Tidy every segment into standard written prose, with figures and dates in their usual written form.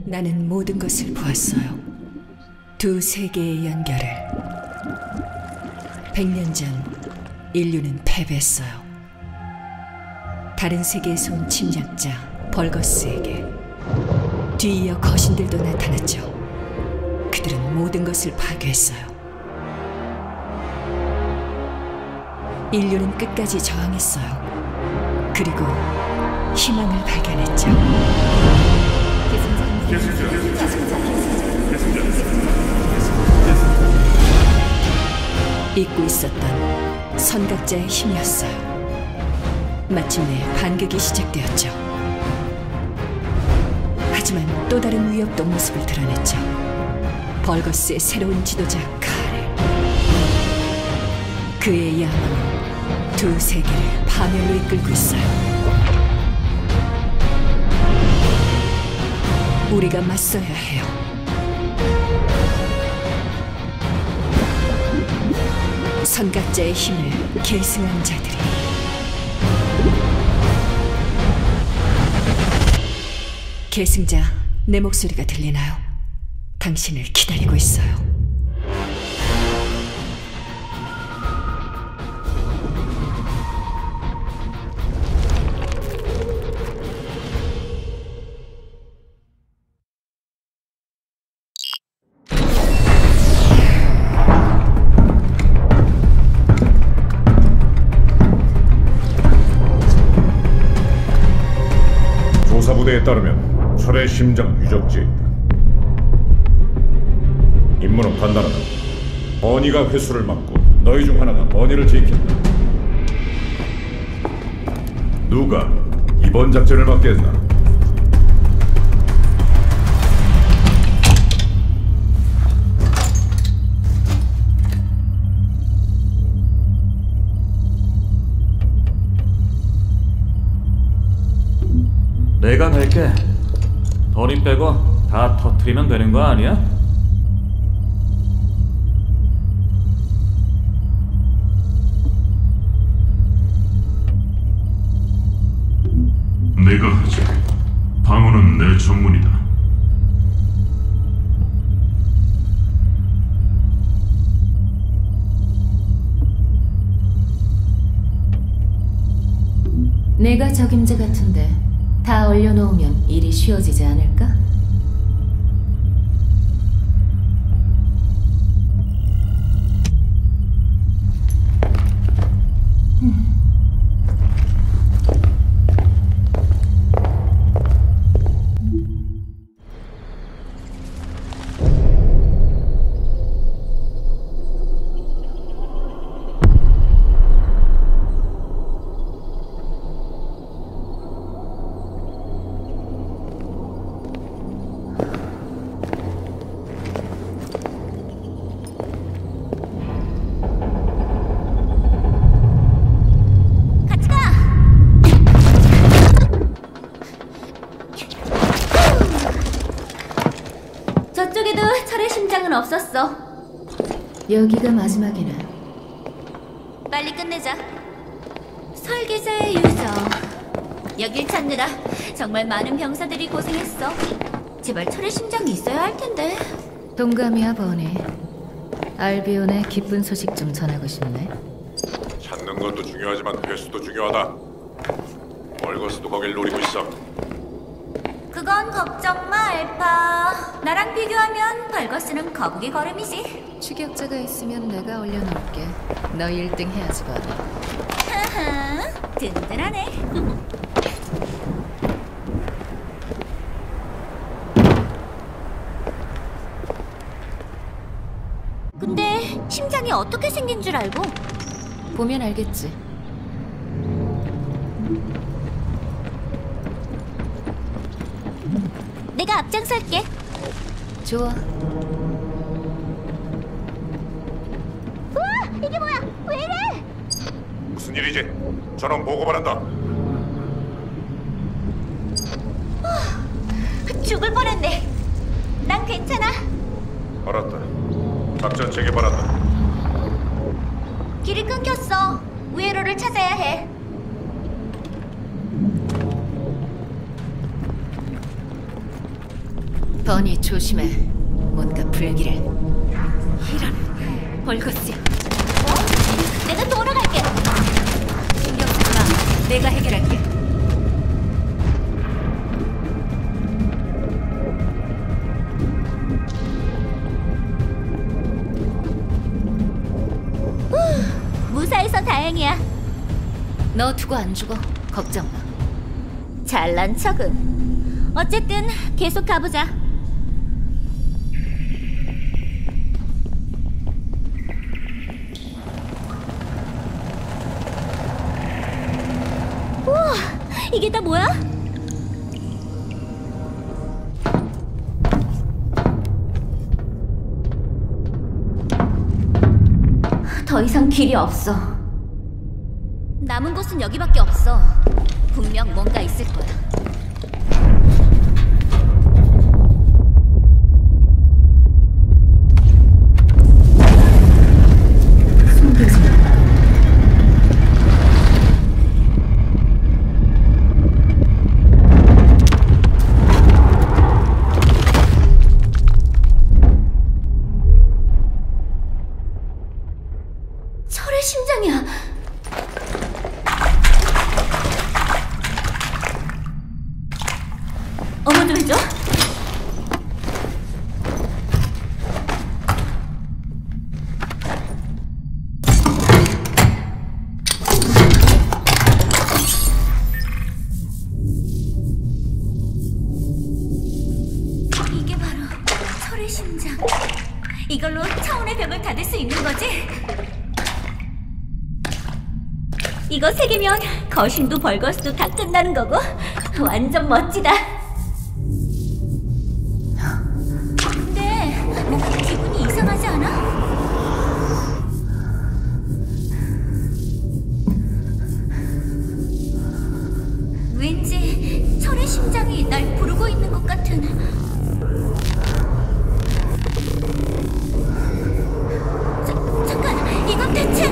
나는 모든 것을 보았어요. 두 세계의 연결을. 100년 전 인류는 패배했어요. 다른 세계에서 온 침략자 벌거스에게. 뒤이어 거신들도 나타났죠. 그들은 모든 것을 파괴했어요. 인류는 끝까지 저항했어요. 그리고 희망을 발견했죠. 잊고 있었던 선각자의 힘이었어요. 마침내 반격이 시작되었죠. 하지만 또 다른 위협도 모습을 드러냈죠. 벌거스의 새로운 지도자 카렐. 그의 야망은 두 세계를 파멸로 이끌고 있어요. 우리가 맞서야 해요. 선각자의 힘을 계승한 자들이. 계승자, 내 목소리가 들리나요? 당신을 기다리고 있어요. 조사부대에 따르면 철의 심장 유적지에 있다. 임무는 간단하다. 버니가 회수를 막고 너희 중 하나가 버니를 지킨다. 누가 이번 작전을 맡겠나? 내가 갈게. 버니 빼고 다 터트리면 되는 거 아니야? 내가 하지. 방어는 내 전문이다. 내가 적임자 같은데 다 얼려놓으면 일이 쉬워지지 않을까? 저쪽에도 철의 심장은 없었어. 여기가 마지막이네. 빨리 끝내자. 설계자의 유서. 여길 찾느라 정말 많은 병사들이 고생했어. 제발 철의 심장이 있어야 할 텐데. 동감이야, 버니. 알비온의 기쁜 소식 좀 전하고 싶네. 찾는 것도 중요하지만 회수도 중요하다. 벌거스도 거길 노리고 있어. 그건 걱정 마, 알파. 나랑 비교하면 벌거스는 거북이 걸음이지. 추격자가 있으면 내가 올려놓을게. 너 1등 해야지, 버니. 하하, 든든하네. 근데 심장이 어떻게 생긴 줄 알고? 보면 알겠지. 내가 앞장설게. 좋아. 우와, 이게 뭐야? 왜 이래? 무슨 일이지? 전원 보고 바란다. 죽을 뻔했네. 난 괜찮아. 알았다. 작전 재개발한다. 길이 끊겼어. 우회로를 찾아야 해. 버니 조심해. 뭔가 불길해. 이런 벌거스야. 내가 돌아갈게. 신경 쓰지 마. 내가 해결할게. 무사해서 다행이야. 너 두고 안 죽어. 걱정 마. 잘난 척은. 어쨌든 계속 가보자. 우와, 이게 다 뭐야? 더 이상 길이 없어. 남은 곳은 여기밖에 없어. 분명 뭔가 있을 거야. 철의 심장이야. 어머 좀 해줘. 이게 바로 철의 심장. 이걸로 차원의 벽을 닫을 수 있는 거지? 이거 세 개면 거신도 벌거스도 다 끝나는 거고. 완전 멋지다. 근데 뭔가 기분이 이상하지 않아? 왠지 철의 심장이 날 부르고 있는 것 같은. 잠깐, 이건 대체...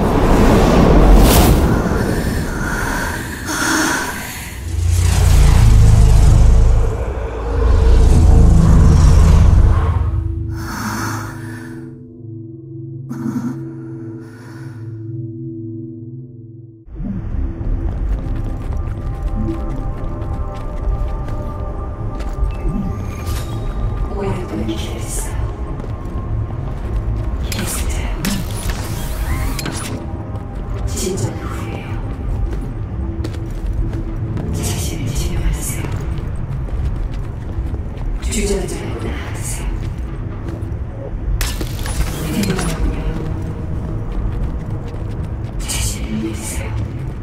진정 후에 자신을 진정하세요. 주저하지 말고 하세요. 자신을 믿으세요.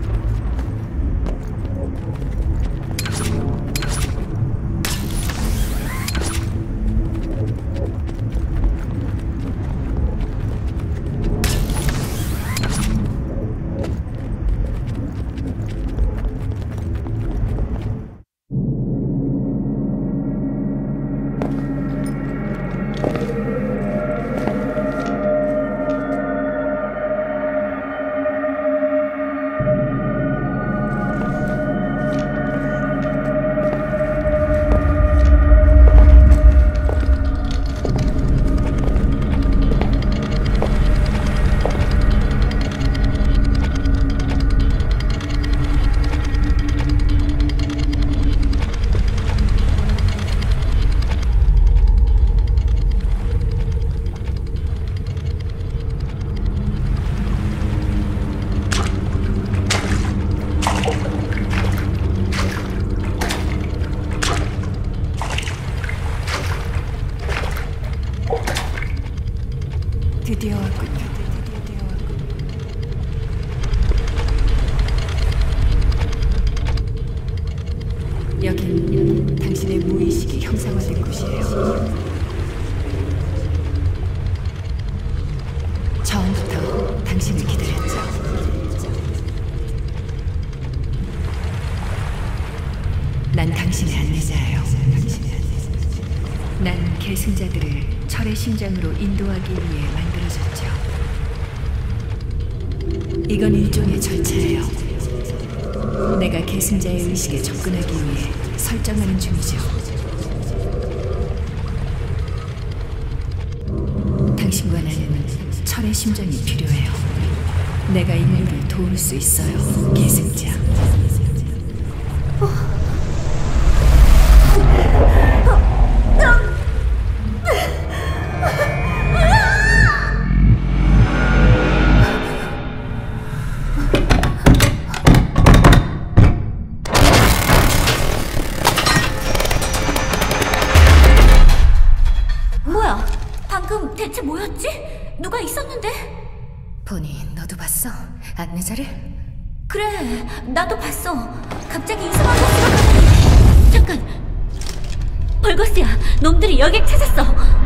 드디어 왔군요. 여긴 당신의 무의식이 형상화된 곳이에요. 처음부터 당신을 기다렸죠. 난 당신의 안내자예요. 난 계승자들을 철의 심장으로 인도하기 위해 만들어졌죠. 이건 일종의 절차예요. 내가 계승자의 의식에 접근하기 위해 설정하는 중이죠. 철의 심장이 필요해요. 내가 인류를 도울 수 있어요, 계승자. 뭐야? 방금 대체 뭐였지? 누가 있었는데? 보니 너도 봤어? 안내자를? 그래, 나도 봤어. 갑자기 이상한 소리가 나더니. 잠깐. 벌거스야, 놈들이 여길 찾았어.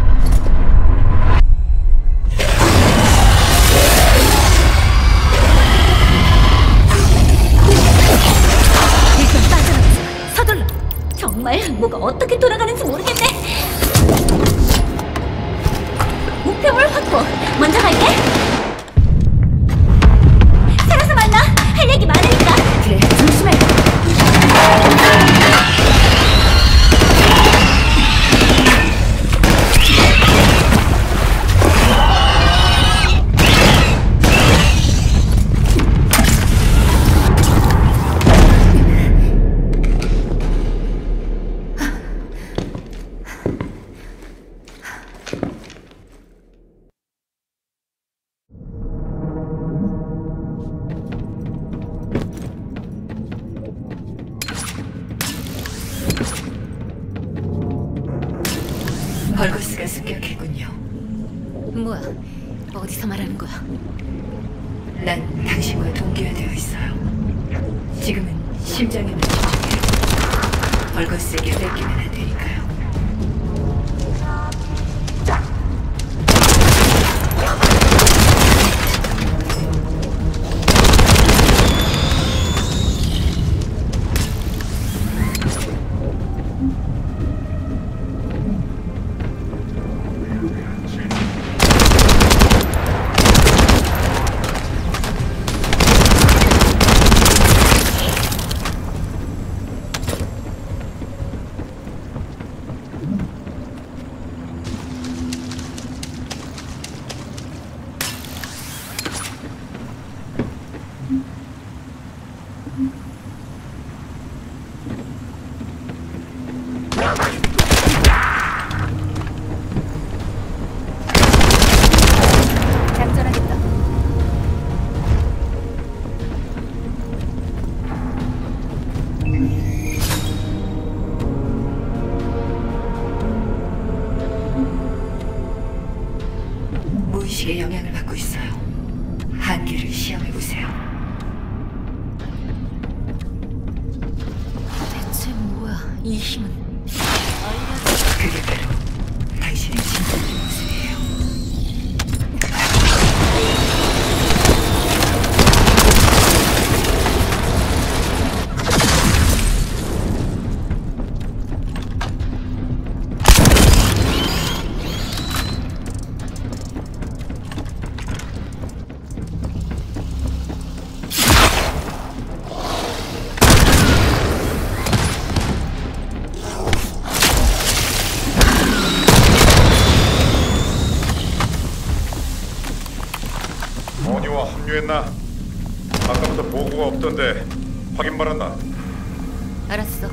일단 빠져나가자. 서둘러. 정말 뭐가 어떻게 돌아가는지 모르겠네. 목표물 확보. 먼저 갈게. 살아서 만나. 할 얘기 많으니까. 그래, 조심해. 벌거스가 습격했군요. 뭐야? 어디서 말하는 거야? 난 당신과 동기화되어 있어요. 지금은 심장에만 집중해. 벌거스에게 뺏기면 안 되니까요. 장전하겠다. 무의식의 영향을 받고 있어요. 한계를 시험해보세요. 대체 뭐야? 이 힘은? 그게 바로 당신의 진정한 모습이에요. 버니와 합류했나? 아까부터 보고가 없던데 확인 받았나? 알았어.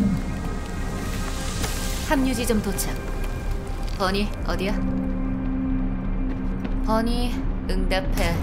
합류 지점 도착. 버니, 어디야? 버니, 응답해.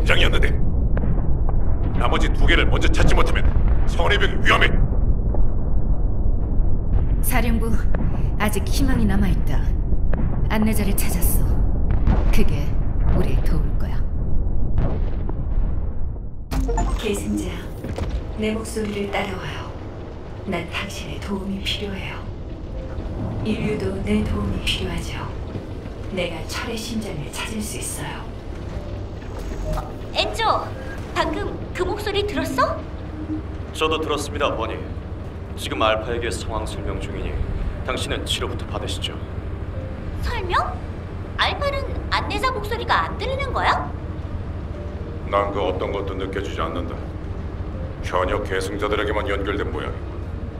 심장이었는데 나머지 2개를 먼저 찾지 못하면 성원의병이 위험해. 사령부, 아직 희망이 남아있다. 안내자를 찾았어. 그게 우릴 도울 거야. 계승자, 내 목소리를 따라와요. 난 당신의 도움이 필요해요. 인류도 내 도움이 필요하죠. 내가 철의 심장을 찾을 수 있어요. 엔조, 방금 그 목소리 들었어? 저도 들었습니다, 버니. 지금 알파에게 상황 설명 중이니 당신은 치료부터 받으시죠. 설명? 알파는 안내자 목소리가 안 들리는 거야? 난 그 어떤 것도 느껴지지 않는다. 현역 계승자들에게만 연결된 모양이고.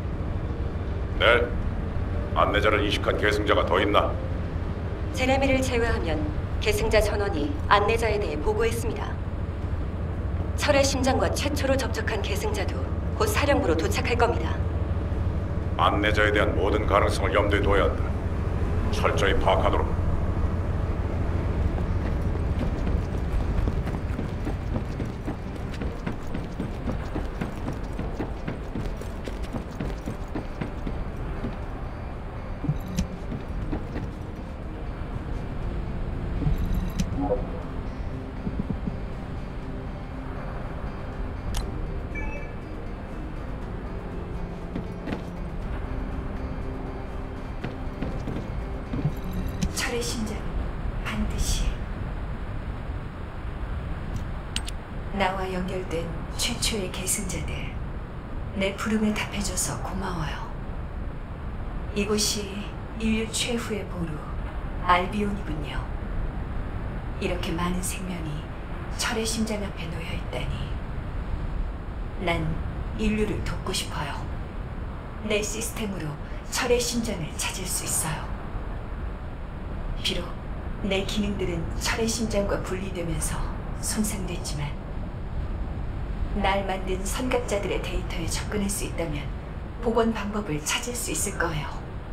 네, 안내자를 이식한 계승자가 더 있나? 제레미를 제외하면 계승자 전원이 안내자에 대해 보고했습니다. 철의 심장과 최초로 접촉한 계승자도 곧 사령부로 도착할 겁니다. 안내자에 대한 모든 가능성을 염두에 둬야 한다. 철저히 파악하도록. 철의 심장 반드시. 나와 연결된 최초의 계승자들, 내 부름에 답해줘서 고마워요. 이곳이 인류 최후의 보루 알비온이군요. 이렇게 많은 생명이 철의 심장 앞에 놓여 있다니. 난 인류를 돕고 싶어요. 내 시스템으로 철의 심장을 찾을 수 있어요. 비록 내 기능들은 철의 심장과 분리되면서 손상됐지만 날 만든 선각자들의 데이터에 접근할 수 있다면 복원 방법을 찾을 수 있을 거예요.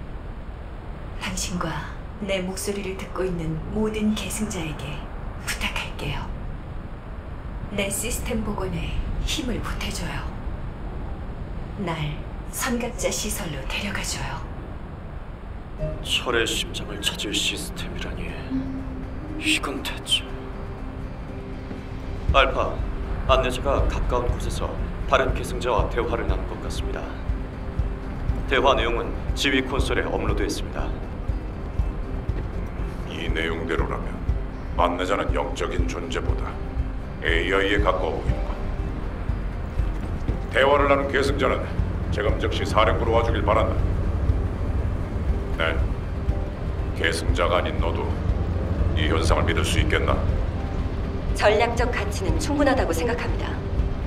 당신과 내 목소리를 듣고 있는 모든 계승자에게 부탁할게요. 내 시스템 복원에 힘을 보태줘요. 날 선각자 시설로 데려가줘요. 철의 심장을 찾을 시스템이라니. 이건 대체... 알파, 안내자가 가까운 곳에서 다른 계승자와 대화를 나눈 것 같습니다. 대화 내용은 지휘 콘솔에 업로드했습니다. 이 내용대로라면 안내자는 영적인 존재보다 AI에 가까워 보이는군. 대화를 나눈 계승자는 지금 즉시 사령부로 와주길 바란다. 네, 계승자가 아닌 너도 이 현상을 믿을 수 있겠나? 전략적 가치는 충분하다고 생각합니다.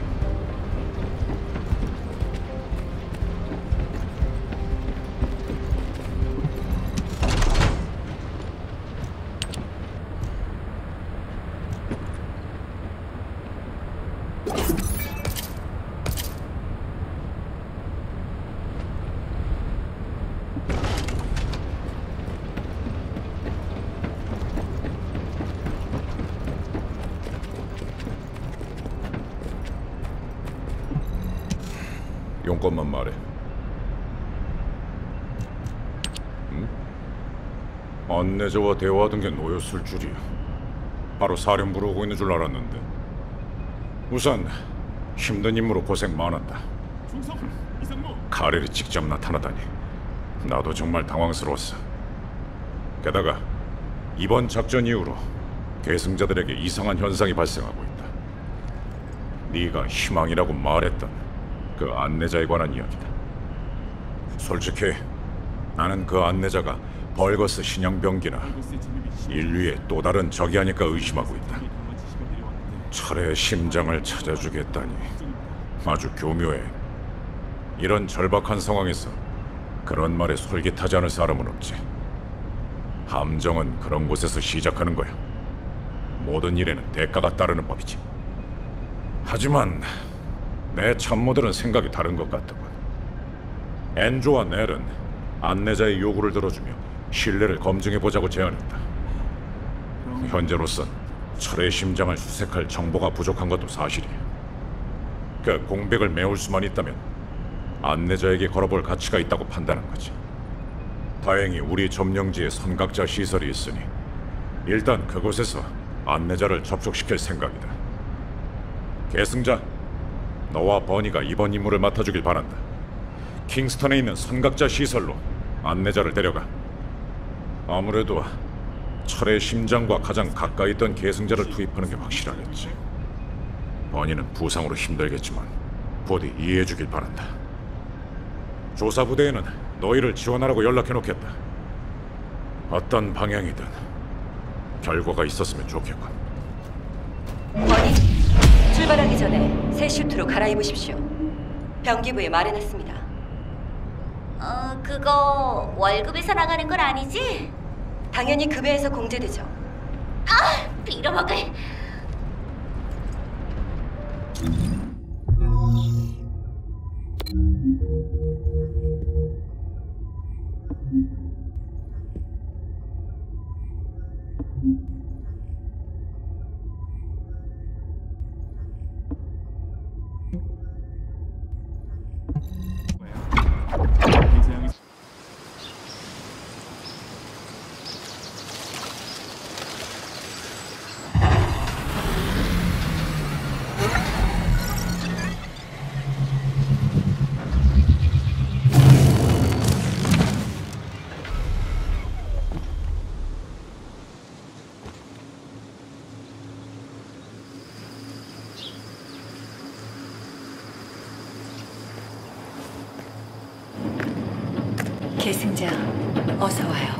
용건만 말해. 응? 안내자와 대화하던 게 너였을 줄이야. 바로 사령부로 오고 있는 줄 알았는데. 우선 힘든 임무로 고생 많았다. 카렐이 직접 나타나다니 나도 정말 당황스러웠어. 게다가 이번 작전 이후로 계승자들에게 이상한 현상이 발생하고 있다. 네가 희망이라고 말했던 그 안내자에 관한 이야기다. 솔직히 나는 그 안내자가 벌거스 신형병기나 인류의 또 다른 적이 아닐까 의심하고 있다. 철의 심장을 찾아주겠다니 아주 교묘해. 이런 절박한 상황에서 그런 말에 솔깃하지 않을 사람은 없지. 함정은 그런 곳에서 시작하는 거야. 모든 일에는 대가가 따르는 법이지. 하지만 내 참모들은 생각이 다른 것 같더군. 엔조와 넬은 안내자의 요구를 들어주며 신뢰를 검증해보자고 제안했다. 현재로선 철의 심장을 수색할 정보가 부족한 것도 사실이야. 그 공백을 메울 수만 있다면 안내자에게 걸어볼 가치가 있다고 판단한 거지. 다행히 우리 점령지에 선각자 시설이 있으니 일단 그곳에서 안내자를 접촉시킬 생각이다. 계승자, 너와 버니가 이번 임무를 맡아주길 바란다. 킹스턴에 있는 선각자 시설로 안내자를 데려가. 아무래도 철의 심장과 가장 가까이 있던 계승자를 투입하는 게 확실하겠지. 버니는 부상으로 힘들겠지만 부디 이해해주길 바란다. 조사부대에는 너희를 지원하라고 연락해놓겠다. 어떤 방향이든 결과가 있었으면 좋겠군. 버니, 출발하기 전에 새 슈트로 갈아입으십시오. 병기부에 말해놨습니다. 그거 월급에서 나가는 건 아니지? 당연히 급여에서 공제되죠. 빌어먹을. 계승자, 어서 와요.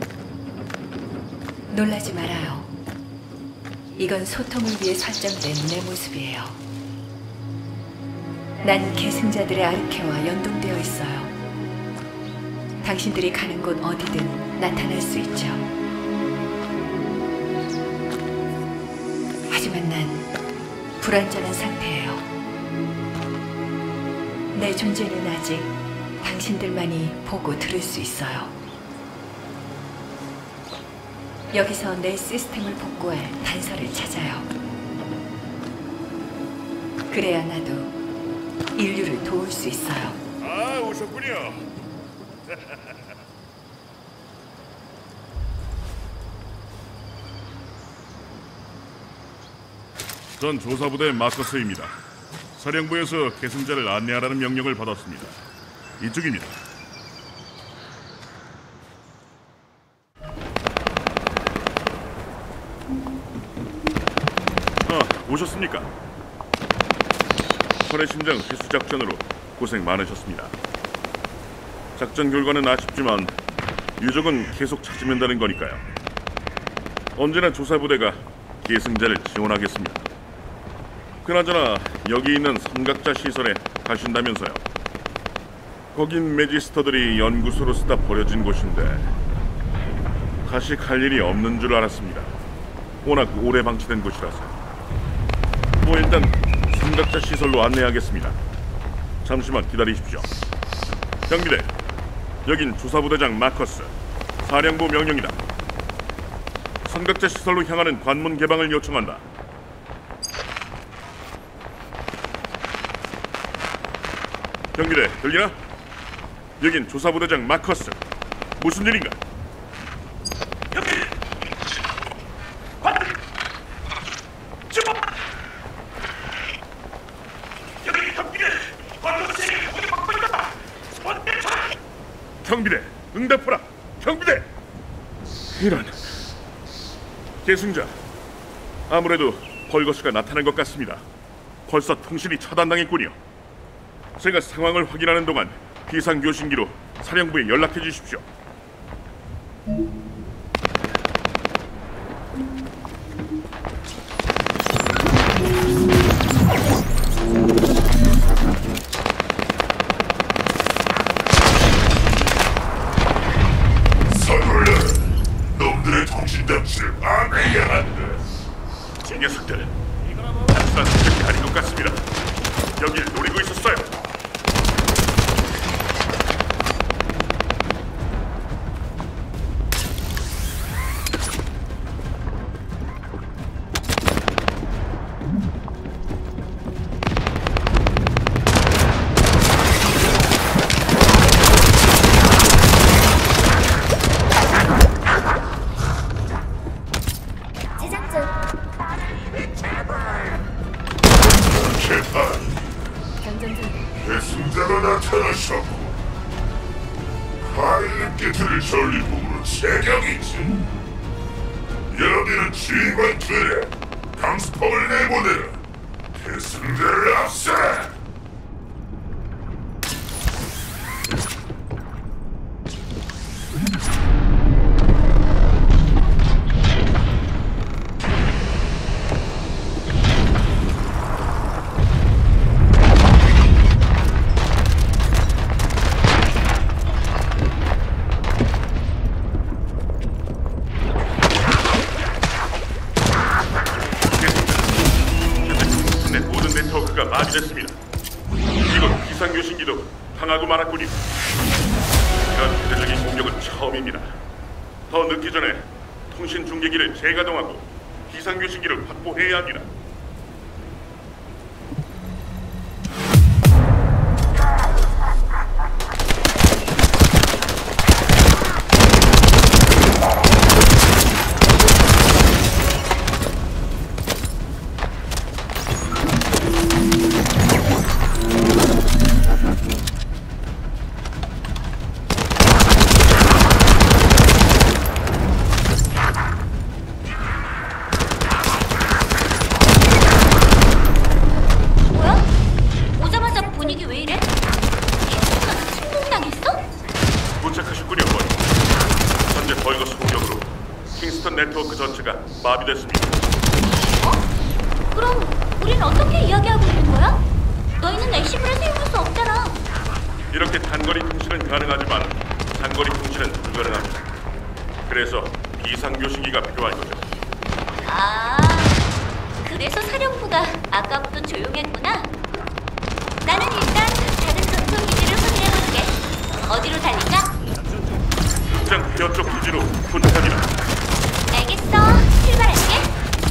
놀라지 말아요. 이건 소통을 위해 설정된 내 모습이에요. 난 계승자들의 아르케와 연동되어 있어요. 당신들이 가는 곳 어디든 나타날 수 있죠. 하지만 난 불완전한 상태예요. 내 존재는 아직 당신들만이 보고 들을 수 있어요. 여기서 내 시스템을 복구할 단서를 찾아요. 그래야 나도 인류를 도울 수 있어요. 아, 오셨군요. 전 조사부대 마커스입니다. 사령부에서 계승자를 안내하라는 명령을 받았습니다. 이쪽입니다. 오셨습니까? 철의 심장 회수 작전으로 고생 많으셨습니다. 작전 결과는 아쉽지만 유적은 계속 찾으면다는 거니까요. 언제나 조사부대가 계승자를 지원하겠습니다. 그나저나 여기 있는 선각자 시설에 가신다면서요? 거긴 매지스터들이 연구소로 쓰다 버려진 곳인데 다시 갈 일이 없는 줄 알았습니다. 워낙 오래 방치된 곳이라서. 뭐 일단 선각자 시설로 안내하겠습니다. 잠시만 기다리십시오. 경비대, 여긴 조사부대장 마커스, 사령부 명령이다. 선각자 시설로 향하는 관문 개방을 요청한다. 경비대, 들리나? 여긴 조사부대장 마커스. 무슨 일인가? 경비대, 응답하라! 경비대! 이런... 계승자, 아무래도 벌거스가 나타난 것 같습니다. 벌써 통신이 차단당했군요. 제가 상황을 확인하는 동안 비상교신기로 사령부에 연락해 주십시오. 놈들의 통신 장치를 파괴해야 한다. 이 녀석들 단순한 생각이 아닌 것 같습니다. 여길 노리고 있었어요. 여기는 지휘관 그래. 강스펑을 내보내라. 계승자를 앞세. 마비됐습니다. 이곳 비상교신기도 당하고 말았군요. 이런 대대적인 공격은 처음입니다. 더 늦기 전에 통신 중계기를 재가동하고 비상교신기를 확보해야 합니다. 도착하셨군요, 번. 현재 벌거스 공격으로 킹스턴 네트워크 전체가 마비됐습니다. 어? 그럼 우린 어떻게 이야기하고 있는 거야? 너희는 엑시브를 세울 수 없잖아. 이렇게 단거리 통신은 가능하지만 장거리 통신은 불가능합니다. 그래서 비상교신기가 필요한 거죠. 아, 그래서 사령부가 아까부터 조용했구나. 나는 일단 다른 전투 기지를 확인해볼게. 어디로 달릴까? 당장 뼈 쪽 기지로 부탁합니다. 알겠어. 출발할게.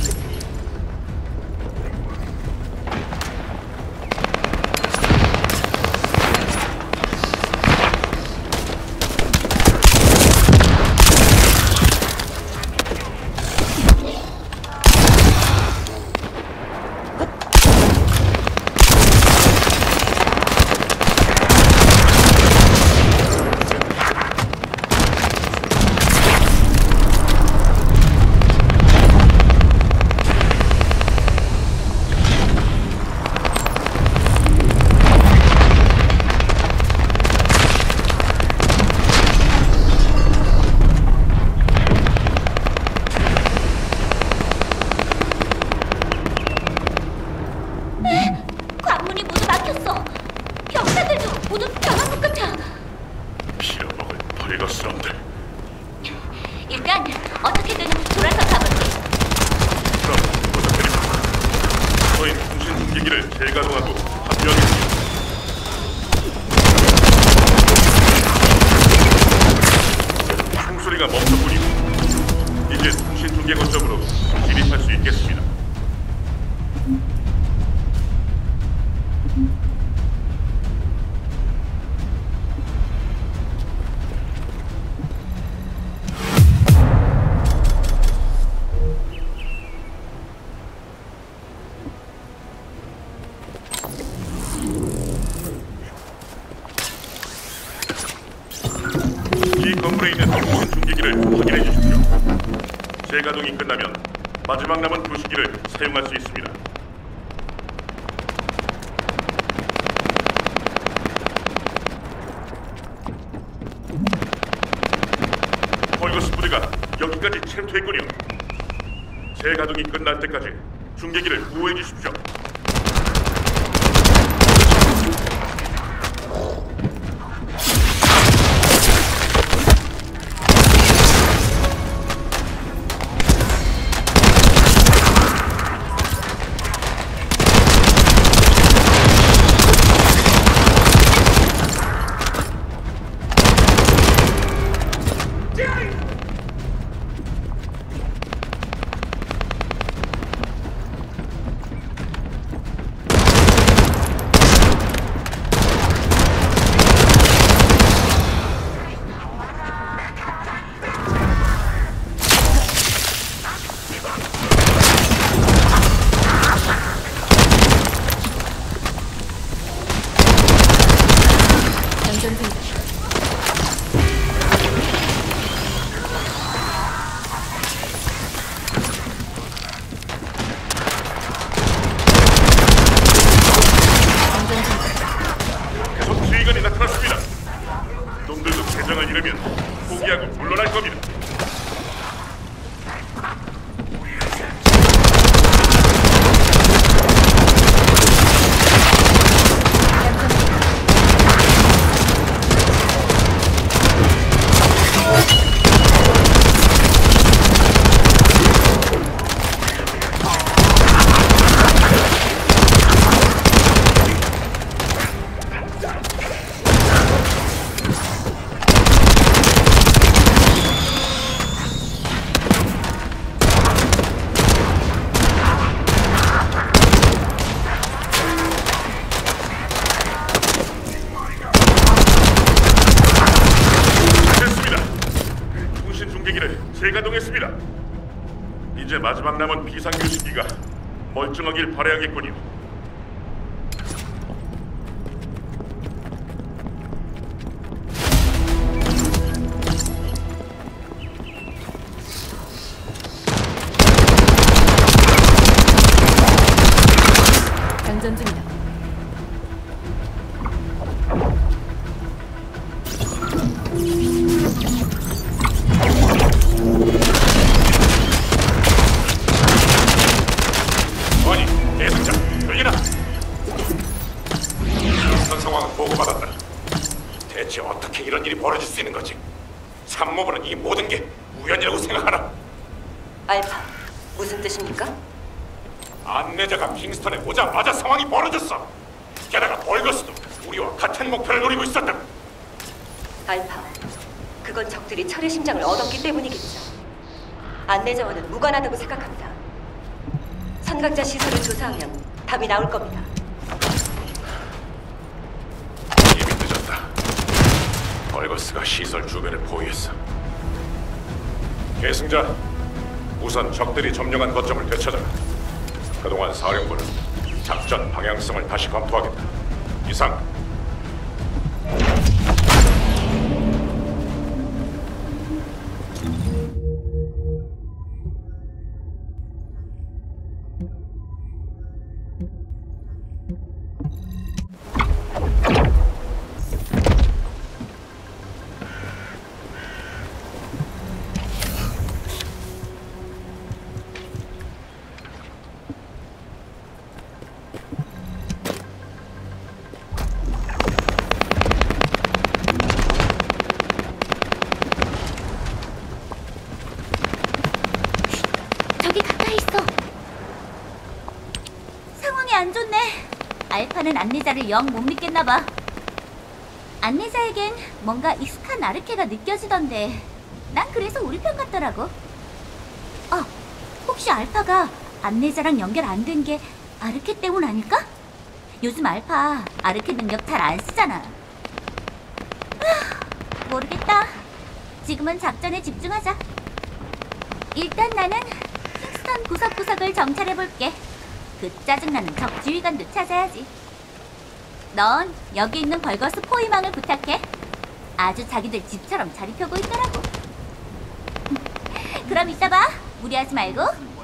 관문이 모두 막혔어. 병사들도 모두 변한 것 같아. 빌어먹을 벌거스놈들. 일단 어떻게든 돌아서 가볼게. 그럼 부탁드립니다. 저희 통신 중계기를 재가동하고 합류하겠습니다. 총소리가 멈췄군요. 이제 통신 중계 거점으로 진입할 수 있겠습니다. 이 건물에 있는 통신 중계기를 확인해 주십시오. 재가동이 끝나면 마지막 남은 교신기를 사용할 수 있습니다. 벌거스 부대가 여기까지 침투했군요. 재가동이 끝날 때까지 중계기를 보호해 주십시오. 재가동했습니다. 이제 마지막 남은 비상교신기가 멀쩡하길 바라야겠군요. 장전 중이다. 아니, 계승자, 열리나? 이런 상황은 보고받았다. 대체 어떻게 이런 일이 벌어질 수 있는 거지? 참모부는 이 모든 게 우연이라고 생각하나? 알파, 무슨 뜻입니까? 안내자가 킹스턴에 오자마자 상황이 벌어졌어. 게다가 벌거스도 우리와 같은 목표를 노리고 있었다. 알파, 그건 적들이 철의 심장을 얻었기 때문이겠죠. 안내자와는 무관하다고 생각합니다. 선각자 시설을 조사하면 답이 나올 겁니다. 이미 늦었다. 벌거스가 시설 주변을 포위했어. 계승자, 우선 적들이 점령한 거점을 되찾아라. 그동안 사령부는 작전 방향성을 다시 검토하겠다. 이상. 저기 가까이 있어. 상황이 안 좋네. 알파는 안내자를 영 못 믿겠나 봐. 안내자에겐 뭔가 익숙한 아르케가 느껴지던데 난 그래서 우리 편 같더라고. 혹시 알파가 안내자랑 연결 안 된 게 아르케 때문 아닐까? 요즘 알파 아르케 능력 잘 안 쓰잖아. 모르겠다. 지금은 작전에 집중하자. 일단 나는 킹스턴 구석구석을 정찰해볼게. 그 짜증나는 적 지휘관도 찾아야지. 넌 여기 있는 벌거스 포위망을 부탁해. 아주 자기들 집처럼 자리 펴고 있더라고. 그럼 이따 봐. 무리하지 말고.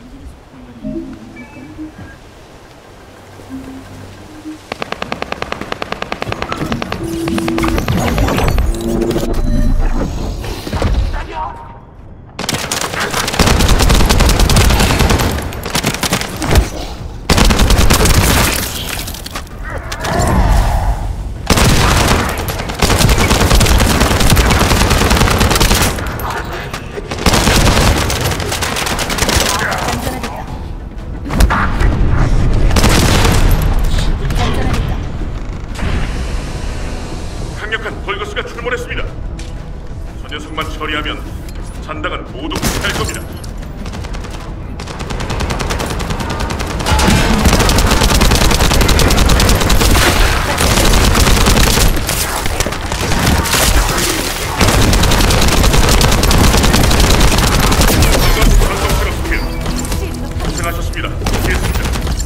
강력한 벌거스가 출몰했습니다. 저 녀석만 처리하면 잔당은 모두 패할 겁니다. 이건 전동스럽습니다. 고생하셨습니다. 계승자.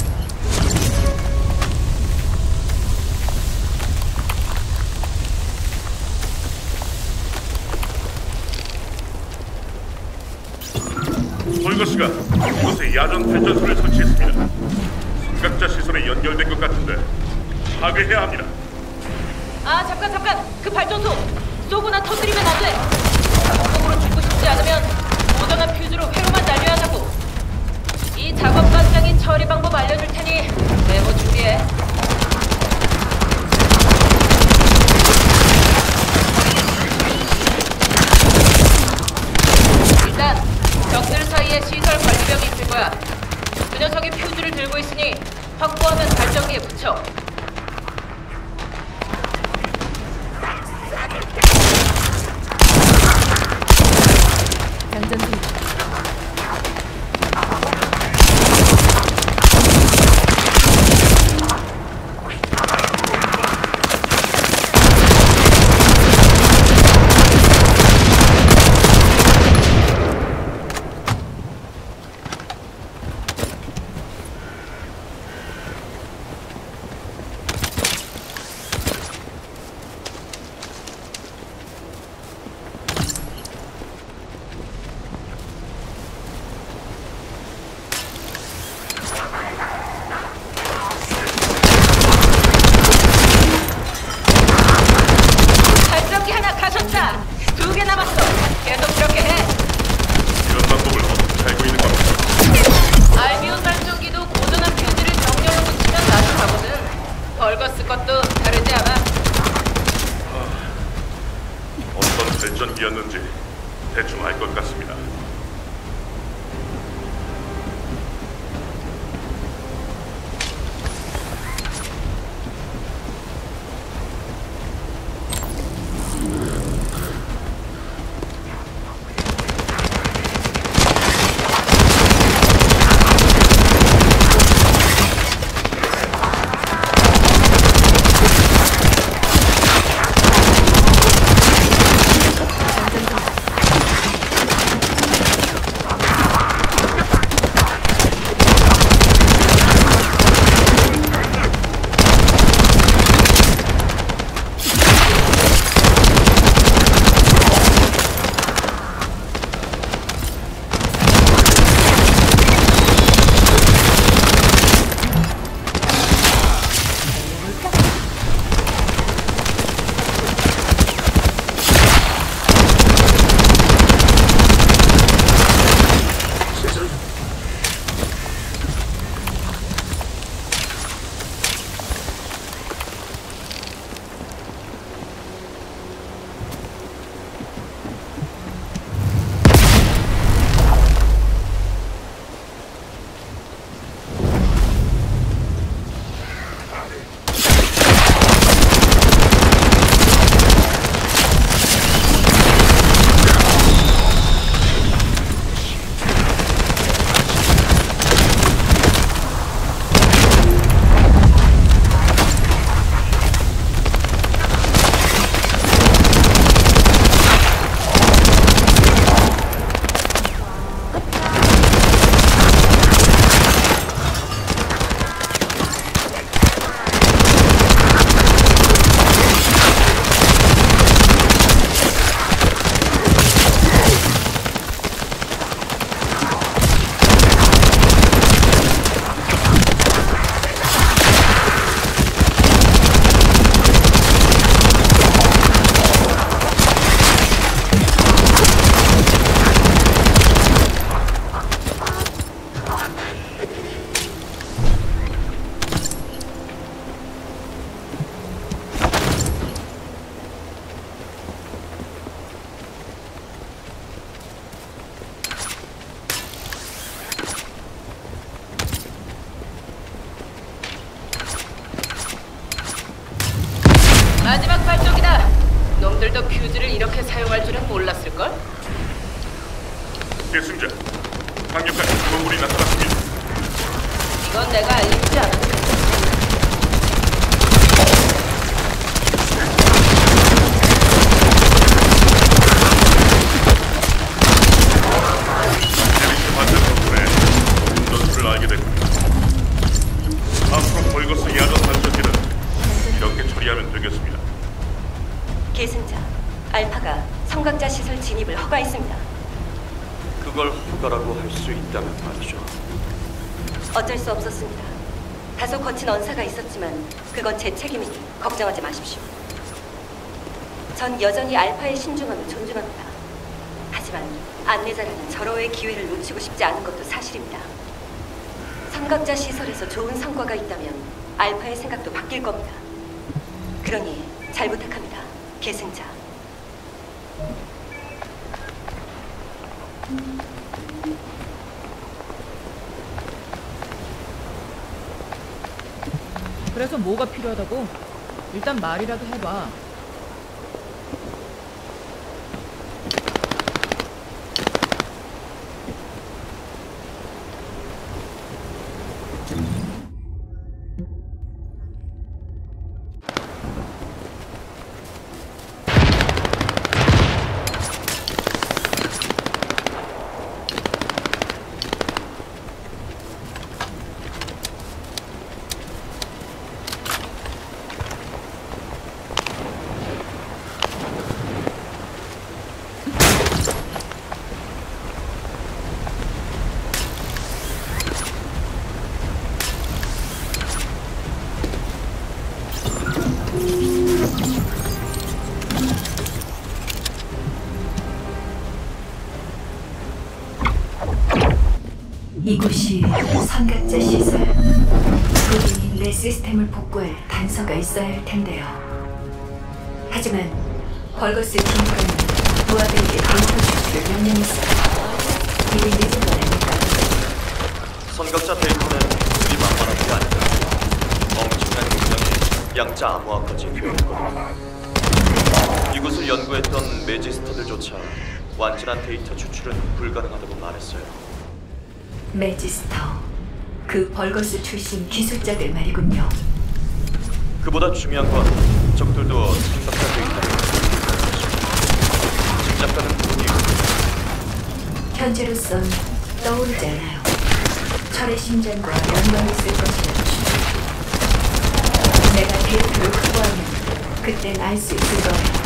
벌거스가 이곳에 야전 발전소를 설치했습니다. 선각자 시설에 연결된 것 같은데 파괴해야 합니다. 잠깐! 그 발전소! 쏘거나 터뜨리면 안 돼! 작업으로 죽고 싶지 않으면 모던한 퓨즈로 회로만 날려야 한다고! 이 작업 과정인 처리 방법 알려줄 테니 메모 준비해. 일단 적들 사이에 시설 관리병이 있을 거야. 그 녀석이 퓨즈를 들고 있으니 확보하면 발전기에 붙여. 장전 중이다. 강력한 구멍물이 나타났습니다. 이건 내가 알려주지 않아도 돼. 반전 덕분에 운전수를 알게 됩니다. 앞으로 벌거스 야전 단전지는 이렇게 처리하면 되겠습니다. 계승자, 알파가 성각자 시설 진입을 허가했습니다. 그걸 허가라고 할 수 있다면 말이죠. 어쩔 수 없었습니다. 다소 거친 언사가 있었지만 그건 제 책임이니 걱정하지 마십시오. 전 여전히 알파의 신중함을 존중합니다. 하지만 안내자라는 절호의 기회를 놓치고 싶지 않은 것도 사실입니다. 성각자 시설에서 좋은 성과가 있다면 알파의 생각도 바뀔 겁니다. 그러니 잘 부탁합니다, 계승자. 그래서 뭐가 필요하다고? 일단 말이라도 해봐. 이곳이 선각자 시설. 고객님 내 시스템을 복구할 단서가 있어야 할 텐데요. 하지만 벌거스 팀과는 부하들에게 데이터 추출을 명령했어요. 이미 늦은 건 아닐까? 선각자 데이터는 그리 만만한 게 아니다. 엄청난 능력이 양자 암호화까지 교육했거든요. 이곳을 연구했던 매지스터들조차 완전한 데이터 추출은 불가능하다고 말했어요. 매지스터, 그 벌거스 출신 기술자들 말이군요. 그보다 중요한 건 적들도 선각자 데이터를 짐작가는 누구니? 현재로선 떠오르지 않아요. 철의 심장과 연관이 있을 것이라 추측. 내가 데이터를 확보하면 그땐 알 수 있을 거예요.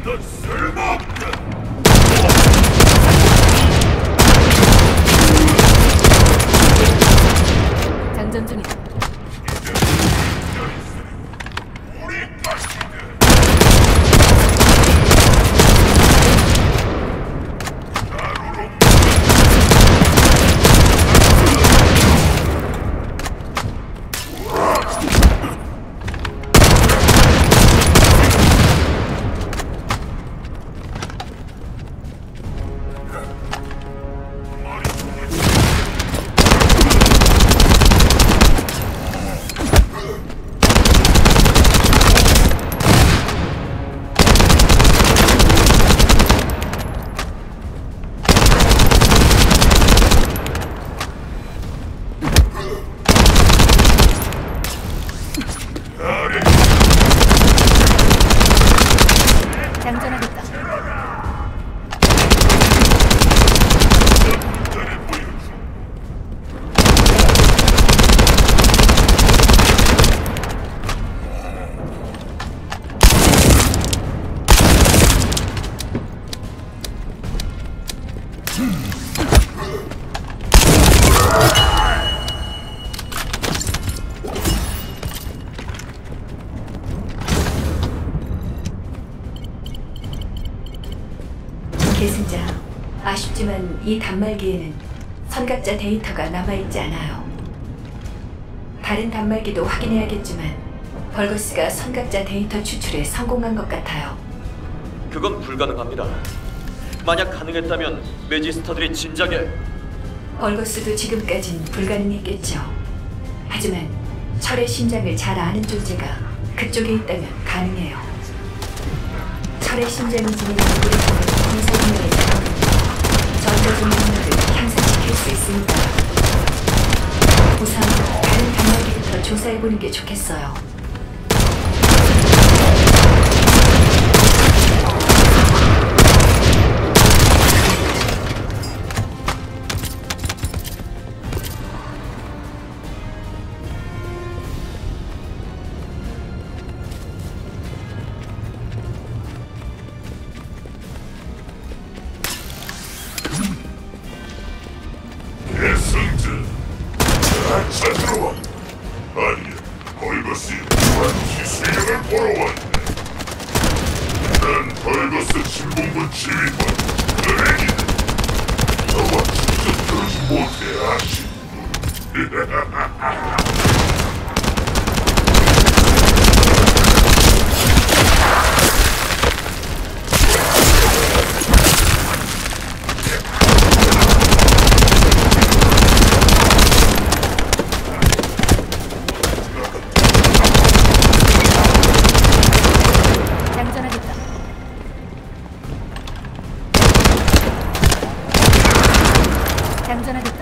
넌 쓸모없다. 장전 중이다. 장전하겠다. 계승자, 아쉽지만 이 단말기에는 선각자 데이터가 남아있지 않아요. 다른 단말기도 확인해야겠지만 벌거스가 선각자 데이터 추출에 성공한 것 같아요. 그건 불가능합니다. 만약 가능했다면 매지스터들이 진작에 벌거스도 지금까진 불가능했겠죠. 하지만 철의 심장을 잘 아는 존재가 그쪽에 있다면 가능해요. 철의 심장을 지니는 우리 군사능력의 전자중 능력을 향상시킬 수 있으니까 우선 다른 단말기부터 조사해보는 게 좋겠어요. 계승자, 다 찾아와. 아니야, 벌거스 유한 기수령을 보러 왔네. 난 벌거스 진공군 지휘관 드레기다. 너와 진짜 그러지 못해 아시고. 장전하겠다. 장전하겠다.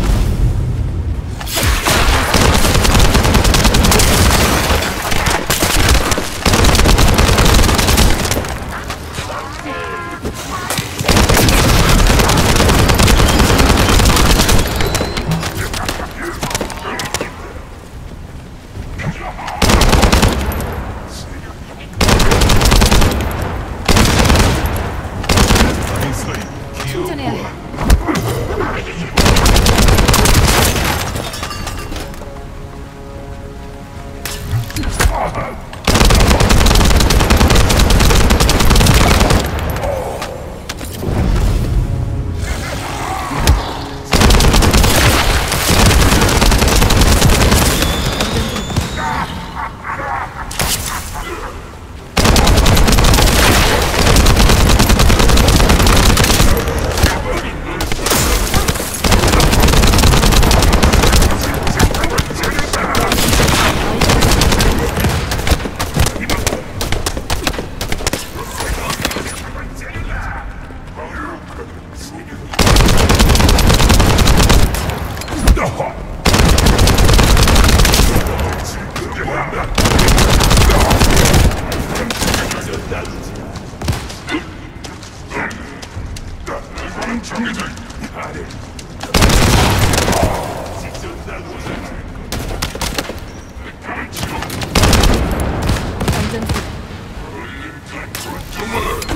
충전해야 해. 정말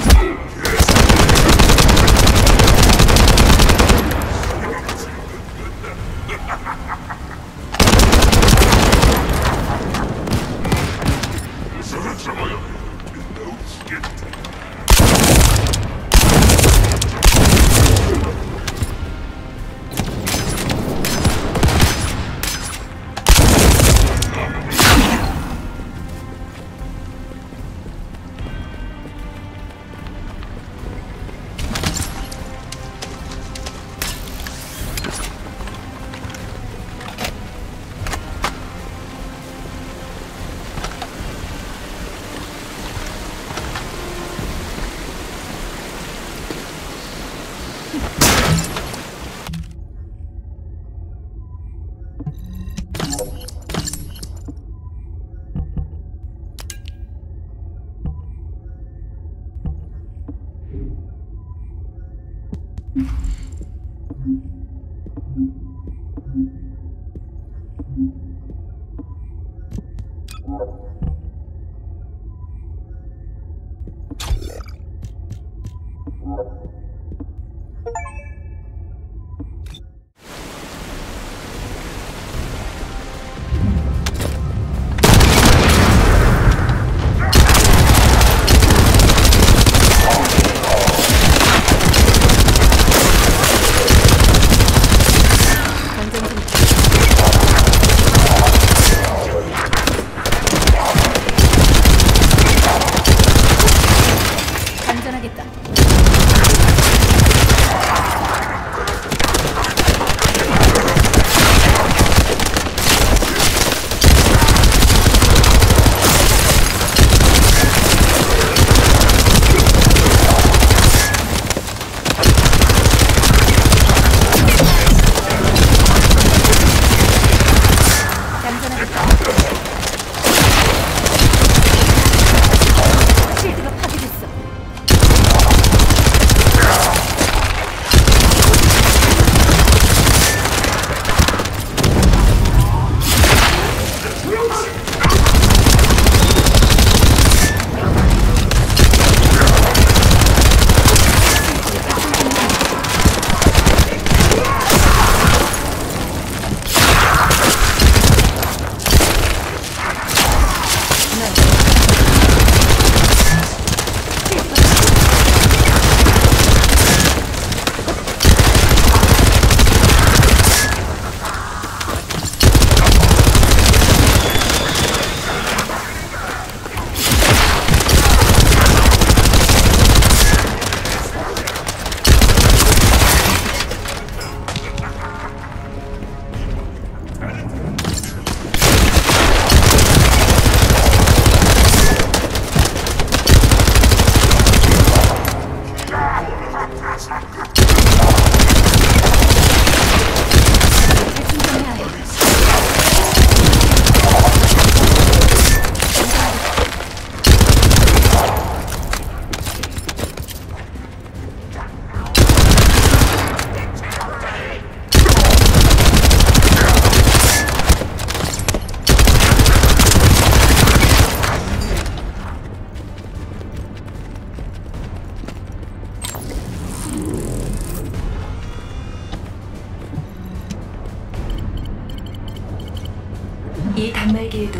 이 단말기에도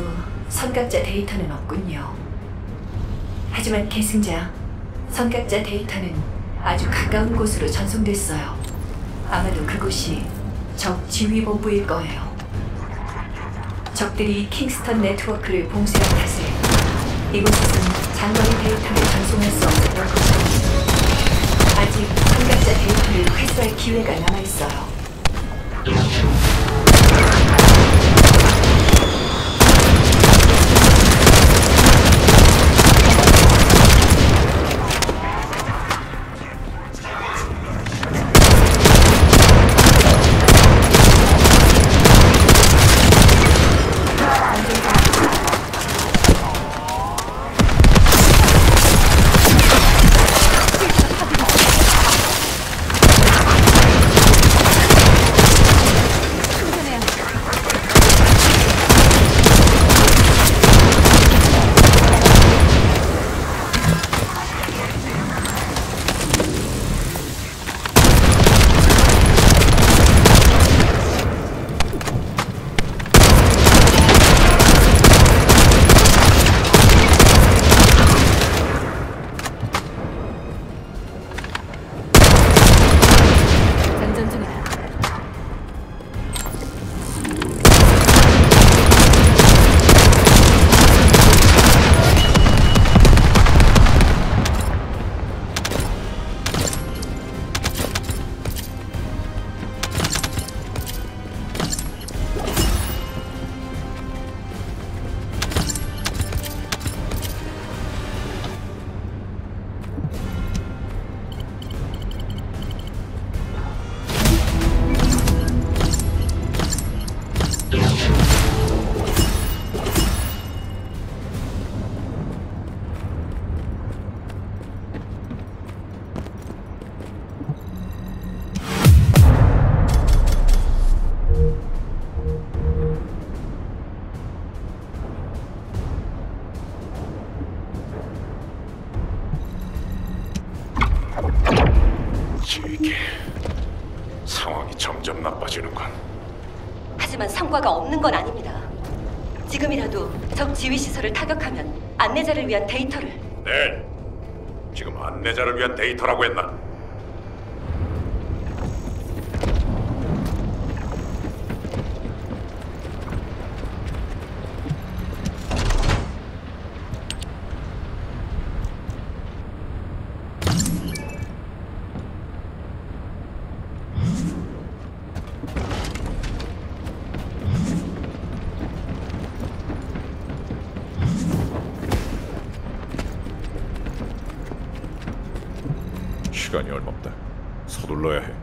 선각자 데이터는 없군요. 하지만 계승자, 선각자 데이터는 아주 가까운 곳으로 전송됐어요. 아마도 그곳이 적 지휘본부일 거예요. 적들이 킹스턴 네트워크를 봉쇄한 탓에 이곳에서는 장거리 데이터를 전송할 수 없었던 거죠. 아직 선각자 데이터를 회수할 기회가 남아있어요. 이게 상황이 점점 나빠지는군. 하지만 성과가 없는 건 아닙니다. 지금이라도 적 지휘 시설을 타격하면 안내자를 위한 데이터를. 네, 지금 안내자를 위한 데이터라고 했나? 시간이 얼마 없다. 서둘러야 해.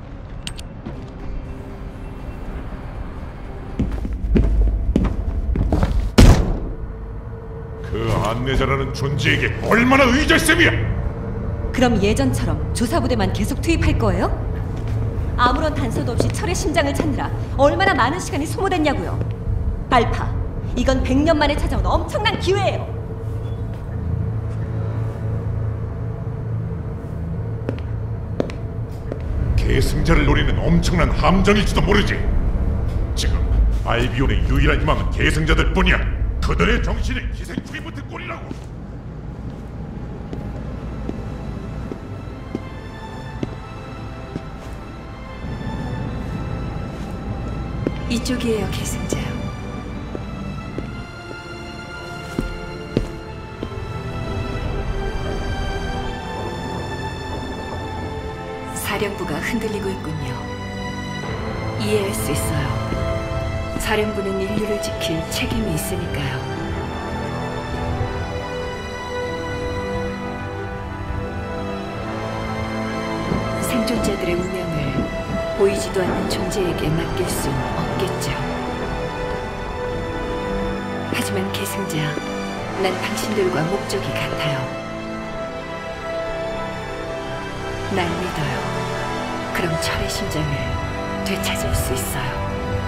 그 안내자라는 존재에게 얼마나 의지할 셈이야! 그럼 예전처럼 조사부대만 계속 투입할 거예요? 아무런 단서도 없이 철의 심장을 찾느라 얼마나 많은 시간이 소모됐냐고요. 알파, 이건 100년 만에 찾아온 엄청난 기회예요. 계승자를 노리는 엄청난 함정일지도 모르지. 지금 알비온의 유일한 희망은 계승자들 뿐이야. 그들의 정신에 기생충이 붙은 꼴이라고. 이쪽이에요, 계승자. 사령부가 흔들리고 있군요. 이해할 수 있어요. 사령부는 인류를 지킬 책임이 있으니까요. 생존자들의 운명을 보이지도 않는 존재에게 맡길 순 없겠죠. 하지만 계승자, 난 당신들과 목적이 같아요. 날 믿어요. 그럼 철의 심장을 되찾을 수 있어요.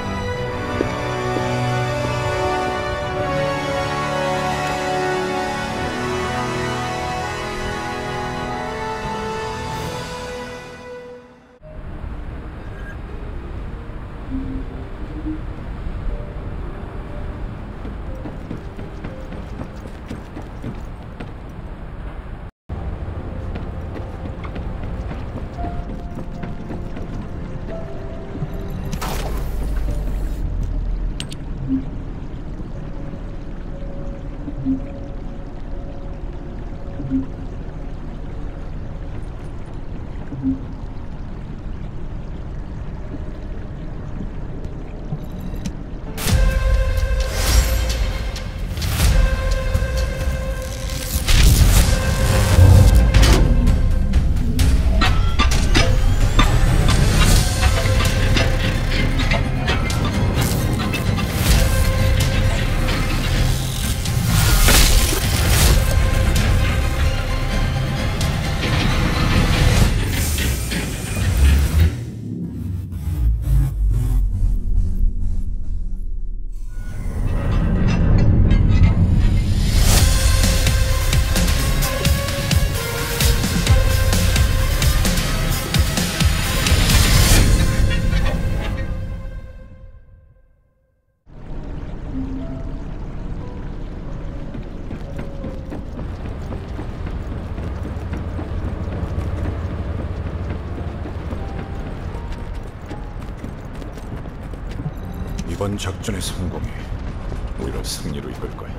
이번 작전의 성공이 오히려 승리로 이끌 거야.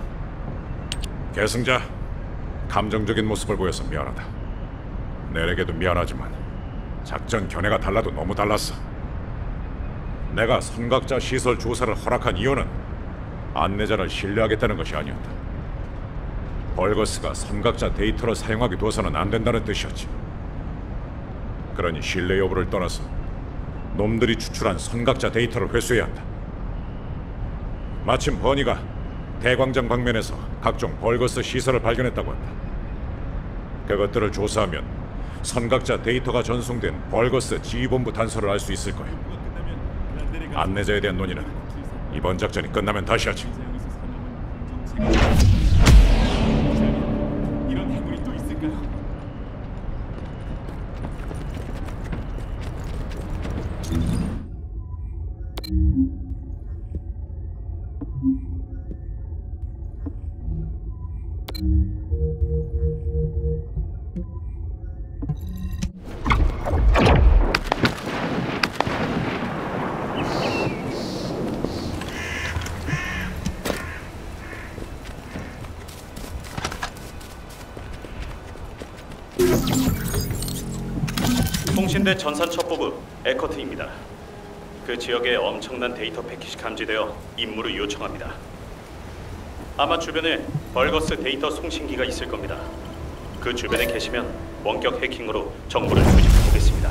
계승자, 감정적인 모습을 보여서 미안하다. 내에게도 미안하지만 작전 견해가 달라도 너무 달랐어. 내가 선각자 시설 조사를 허락한 이유는 안내자를 신뢰하겠다는 것이 아니었다. 벌거스가 선각자 데이터를 사용하게 둬서는 안 된다는 뜻이었지. 그러니 신뢰 여부를 떠나서 놈들이 추출한 선각자 데이터를 회수해야 한다. 마침 버니가 대광장 방면에서 각종 벌거스 시설을 발견했다고 한다. 그것들을 조사하면 선각자 데이터가 전송된 벌거스 지휘본부 단서를 알 수 있을 거야. 안내자에 대한 논의는 이번 작전이 끝나면 다시 하지. 이런 행운이 또 있을까요? 통신대 전산첩보부 에커트입니다. 그 지역에 엄청난 데이터 패킷이 감지되어 임무를 요청합니다. 아마 주변에 벌거스 데이터 송신기가 있을 겁니다. 그 주변에 계시면 원격 해킹으로 정보를 수집해 보겠습니다.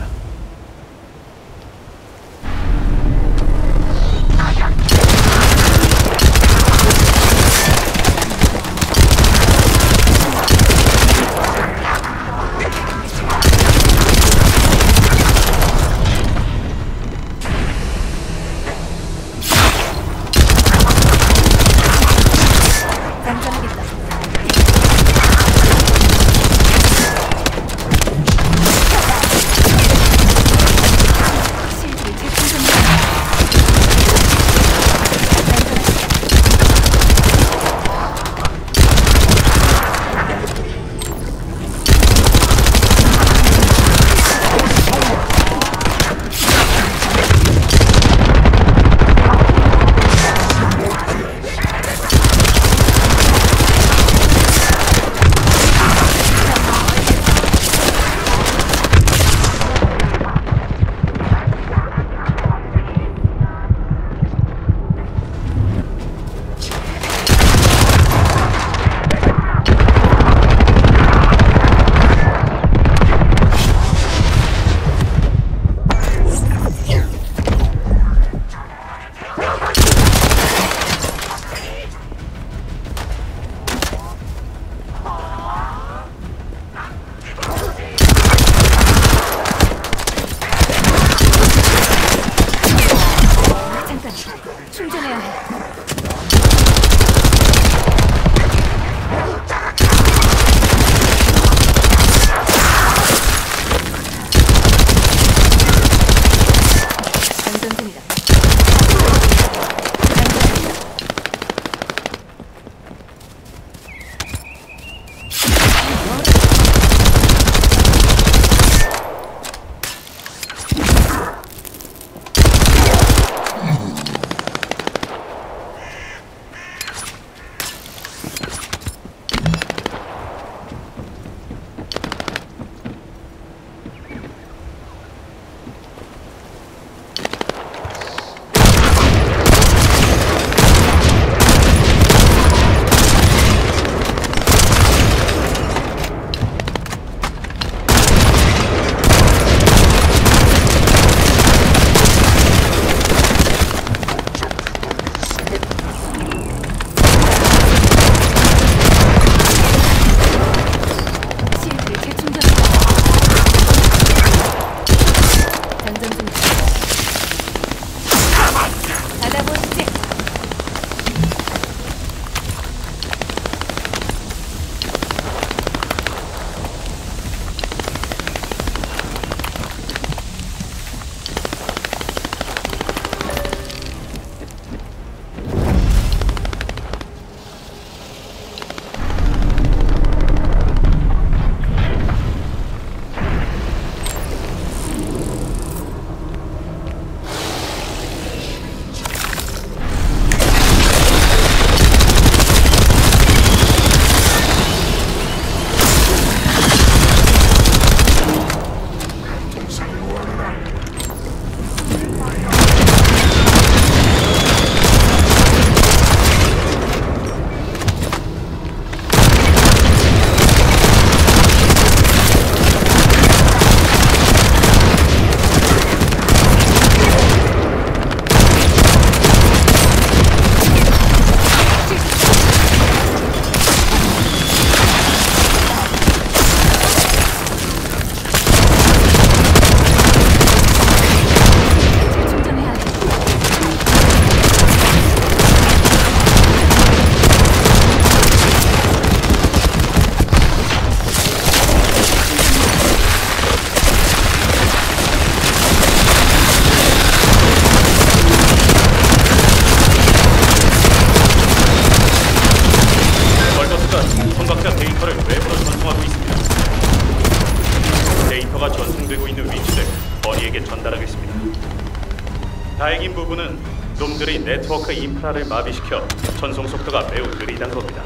다행인 부분은 놈들이 네트워크 인프라를 마비시켜 전송 속도가 매우 느리다는 겁니다.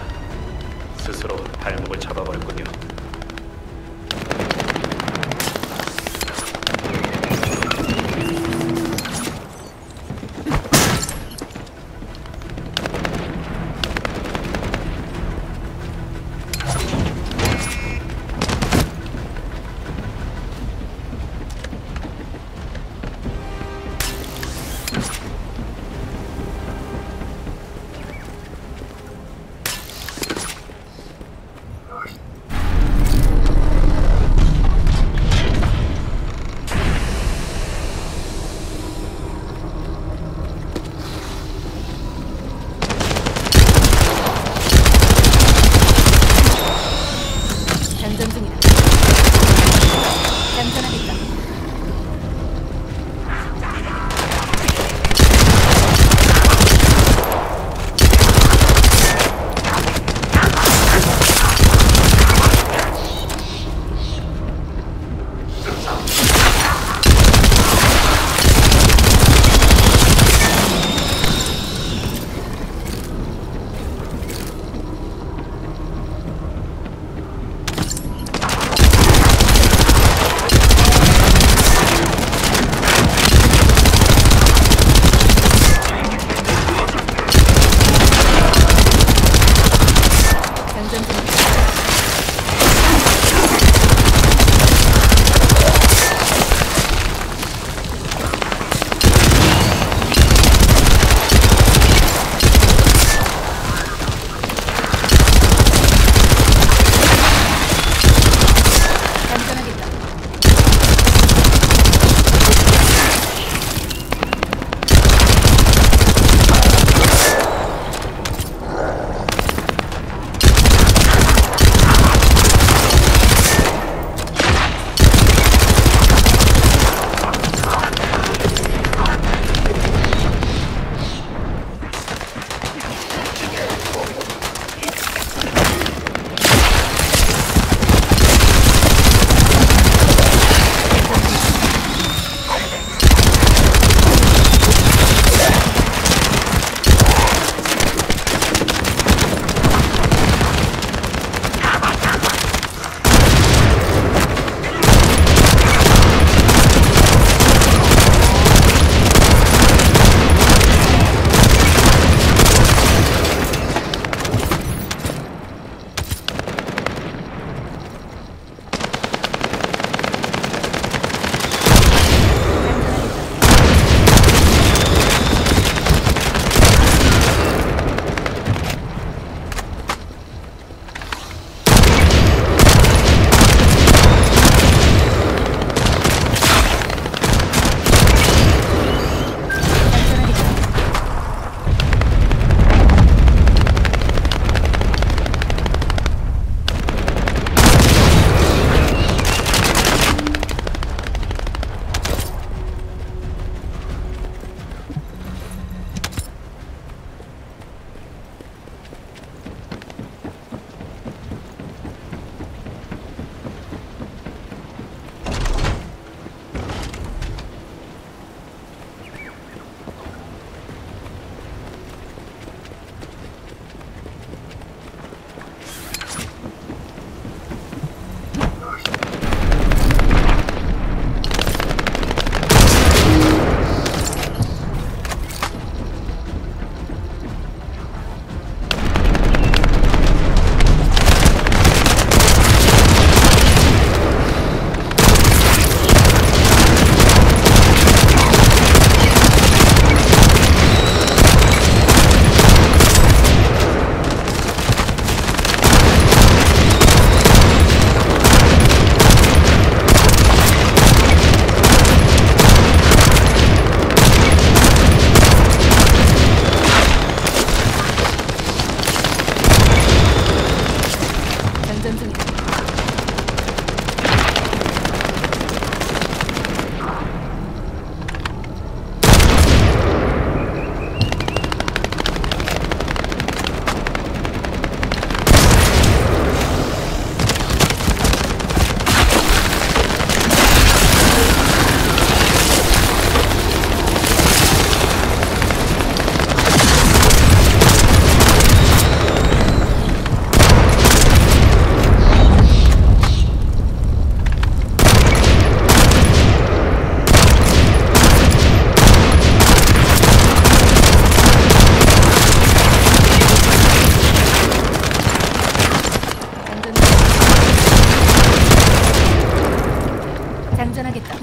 스스로 발목을 잡아버렸군요. 장전하겠다.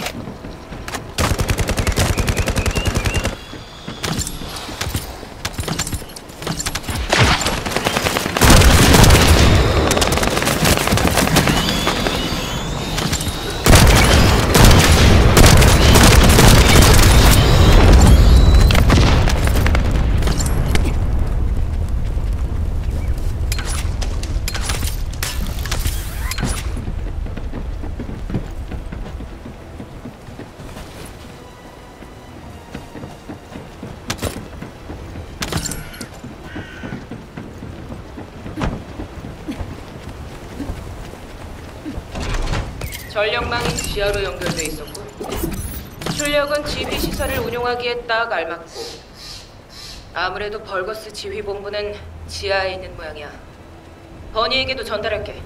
전력망이 지하로 연결돼 있었고 출력은 지휘 시설을 운용하기에 딱 알맞고 아무래도 벌거스 지휘본부는 지하에 있는 모양이야. 버니에게도 전달할게.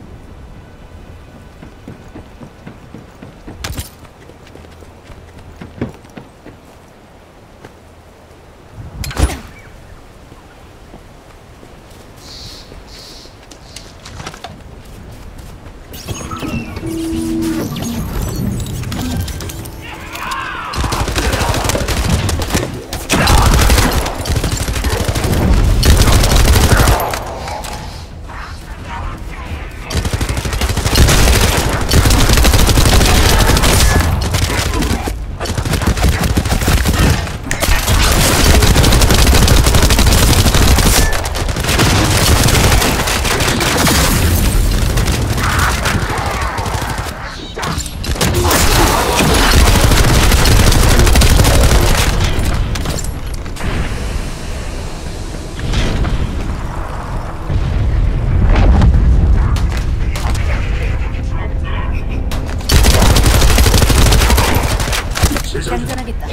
장전하겠다.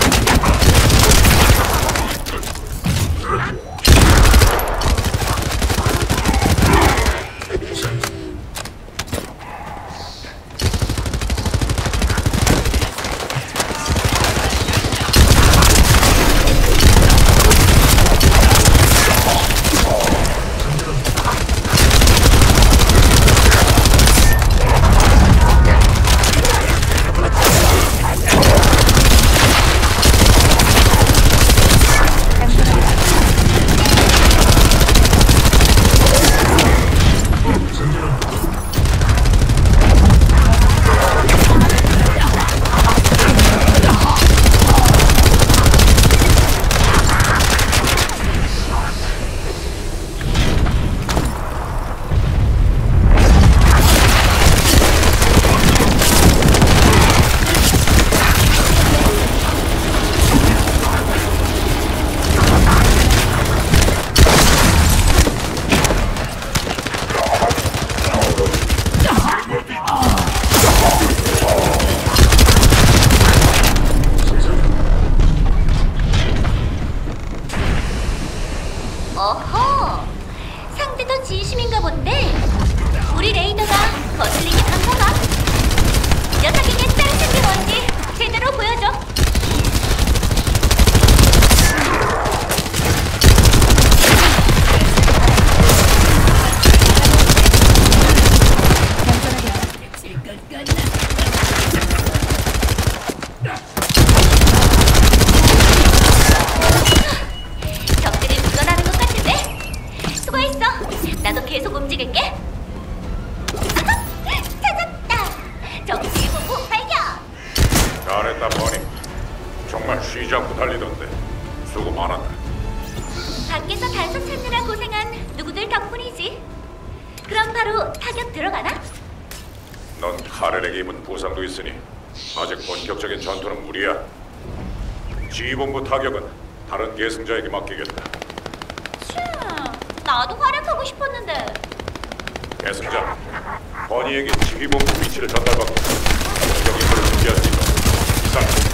어허, 상대도 진심인가 본데. 우리 레이더가 거슬리긴 한가 봐. 녀석에게 짜릿한 게 뭔지 제대로 보여줘. 적들이 물러나는 것 같은데? 수고했어. 나도 계속 움직일게. 찾았다. 정지본부 발견. 잘했다, 버니. 정말 쉬지 않고 달리던데. 수고 많았다. 밖에서 단서 찾느라 고생한 누구들 덕분이지. 그럼 바로 타격 들어가나? 넌 카렐에게 입은 부상도 있으니 아직 본격적인 전투는 무리야. 지휘본부 타격은 다른 계승자에게 맡기겠다. 나도 활약하고 싶었는데. 계승자, 버니에게 지휘본부 위치를 전달받고 공격 임무를 준비할 수 있도록 이상.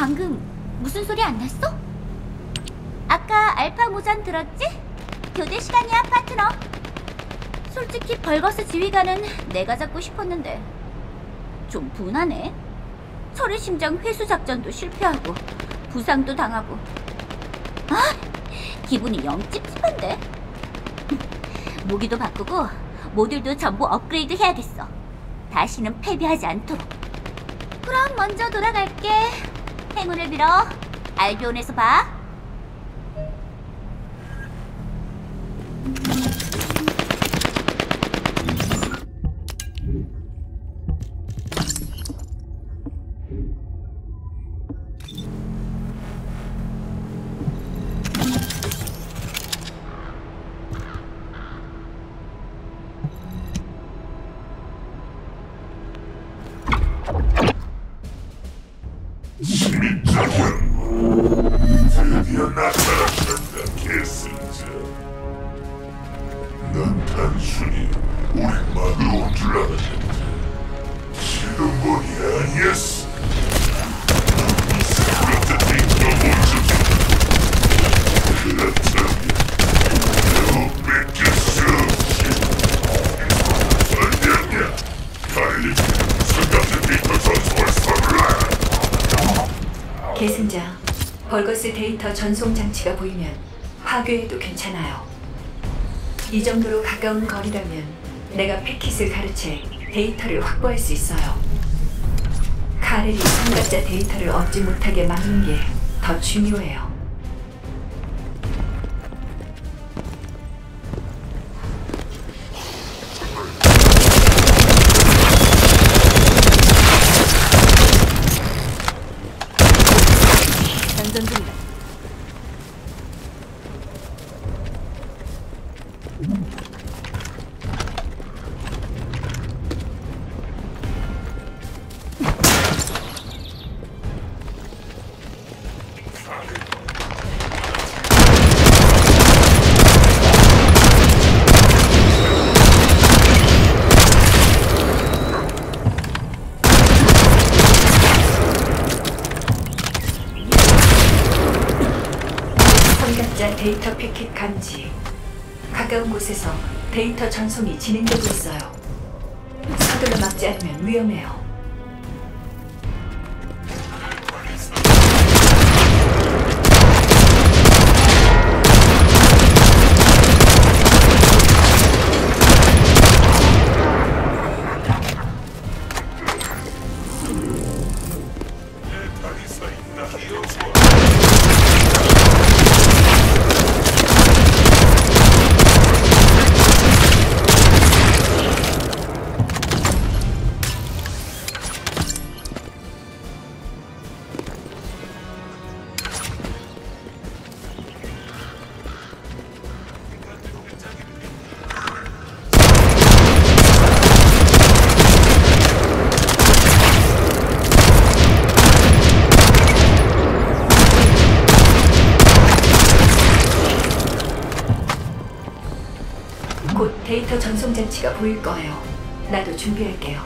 방금 무슨 소리 안 났어? 아까 알파 모전 들었지? 교대 시간이야, 파트너. 솔직히 벌거스 지휘관은 내가 잡고 싶었는데 좀 분하네. 철의 심장 회수 작전도 실패하고 부상도 당하고. 아, 기분이 영 찝찝한데. 무기도 바꾸고 모듈도 전부 업그레이드 해야겠어. 다시는 패배하지 않도록. 그럼 먼저 돌아갈게. 행운을 빌어. 알비온에서 봐. 드디어 나타났다, 계승자. 난 단순히 우리만으로 온 줄 알았는데 지금본이 아니었어. 그렇다 데이터 그렇다면 매우 뺏길 수 없지. 안녕냐, 달리 생각된 데이터 전송을 선물해. 계승자, 벌거스 데이터 전송 장치가 보이면 파괴해도 괜찮아요. 이 정도로 가까운 거리라면 내가 패킷을 가르쳐 데이터를 확보할 수 있어요. 카렐이 삼각자 데이터를 얻지 못하게 막는 게 더 중요해요. 장전 중이다. 삼각자 데이터 패킷 감지. 가까운 곳에서 데이터 전송이 진행되고 있어요. 서둘러 막지 않으면 위험해요. 곧 데이터 전송 장치가 보일 거예요. 나도 준비할게요.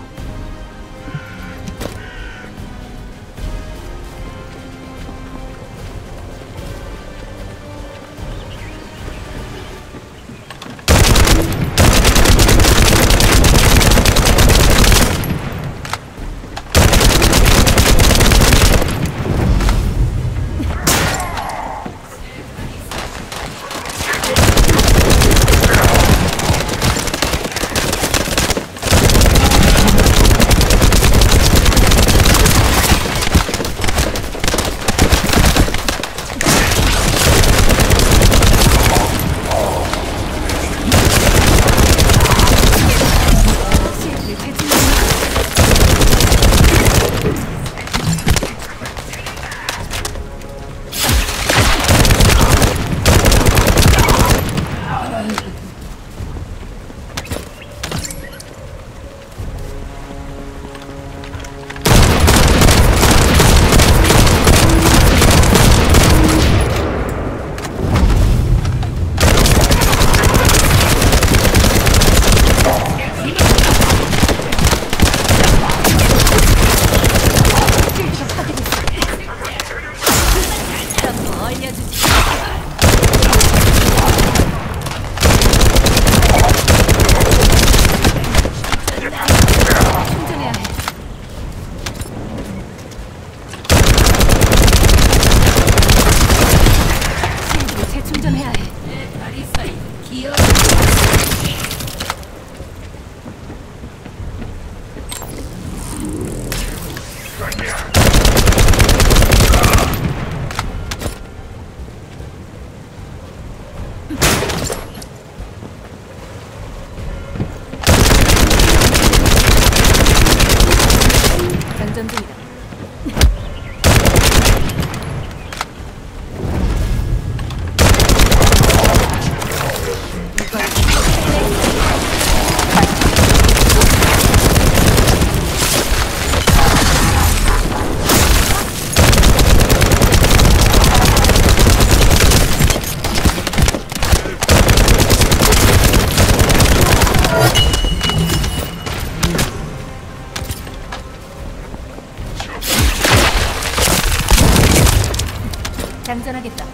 알려주지. 충전해야 해. 실드로 재충전해야 해. 다리 사이 기어. 장전 중이다. 장전하겠다.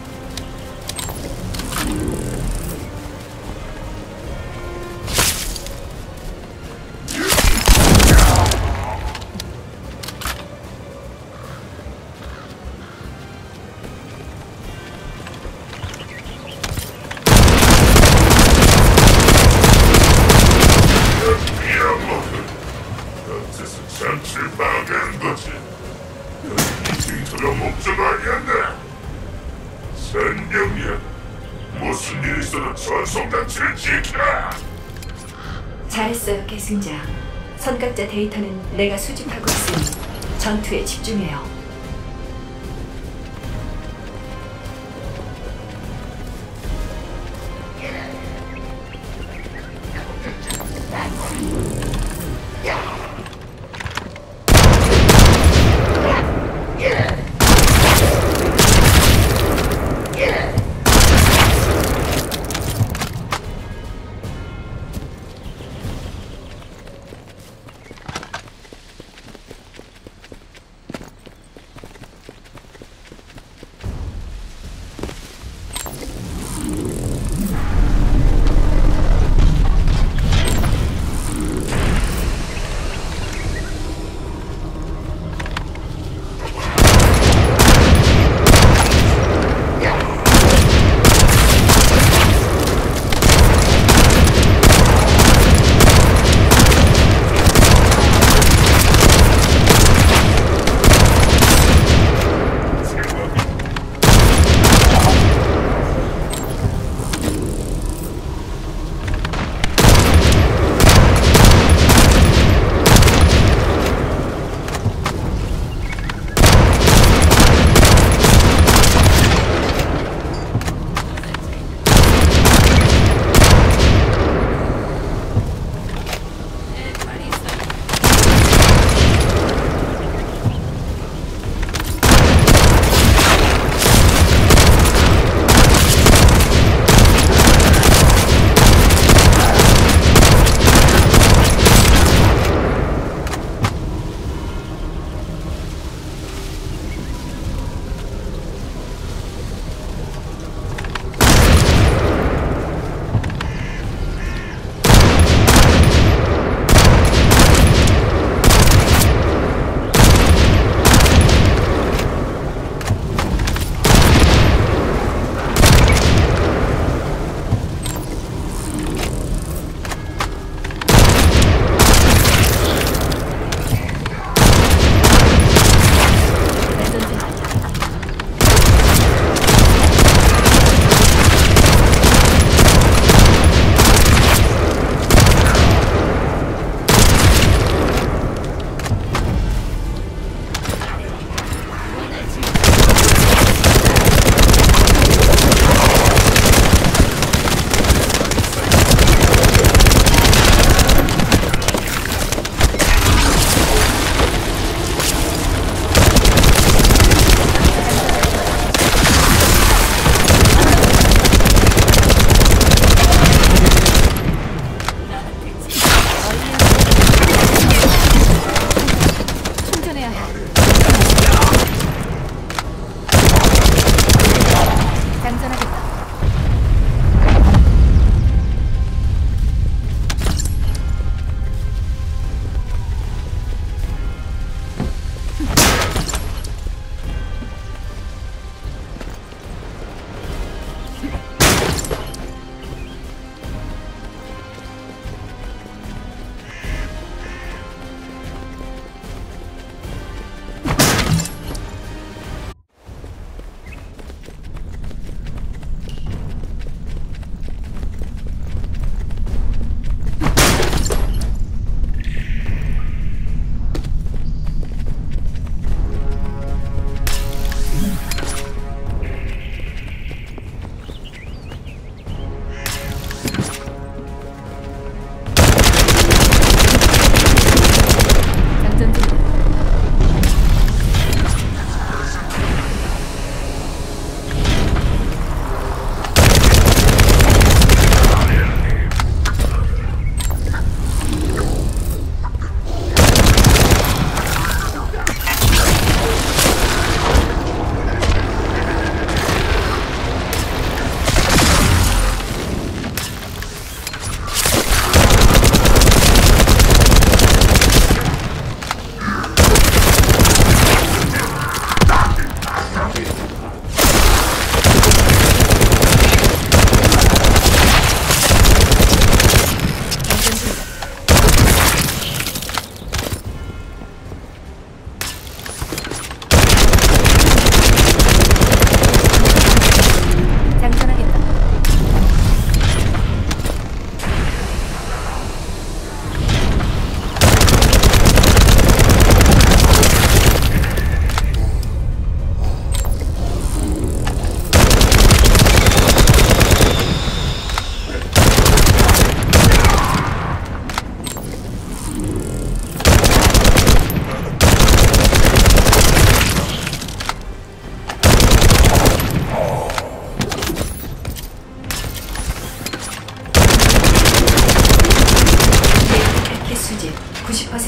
어째서 장치를 파괴하는 거지? 이 데이터가 목적 아니었나? 선명이야. 무슨 일 있어도 전송장치를 지켜라. 잘했어요, 계승자. 선각자 데이터는 내가 수집하고 있으니 전투에 집중해요.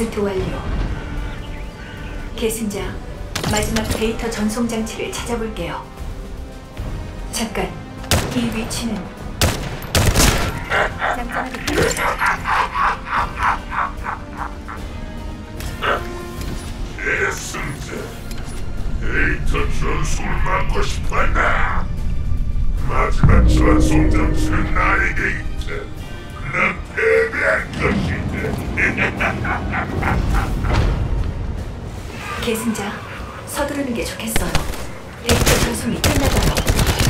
인서트 완료. 계승자, 마지막 데이터 전송 장치를 찾아볼게요. 잠깐, 이 위치는 계승자, 데이터 전송을 막고 싶었나? 마지막 전송 장치는 나에게 있다. 난 패배한 것이다. 계승자, 서두르는 게 좋겠어요. 데이터 전송이 끝나가요.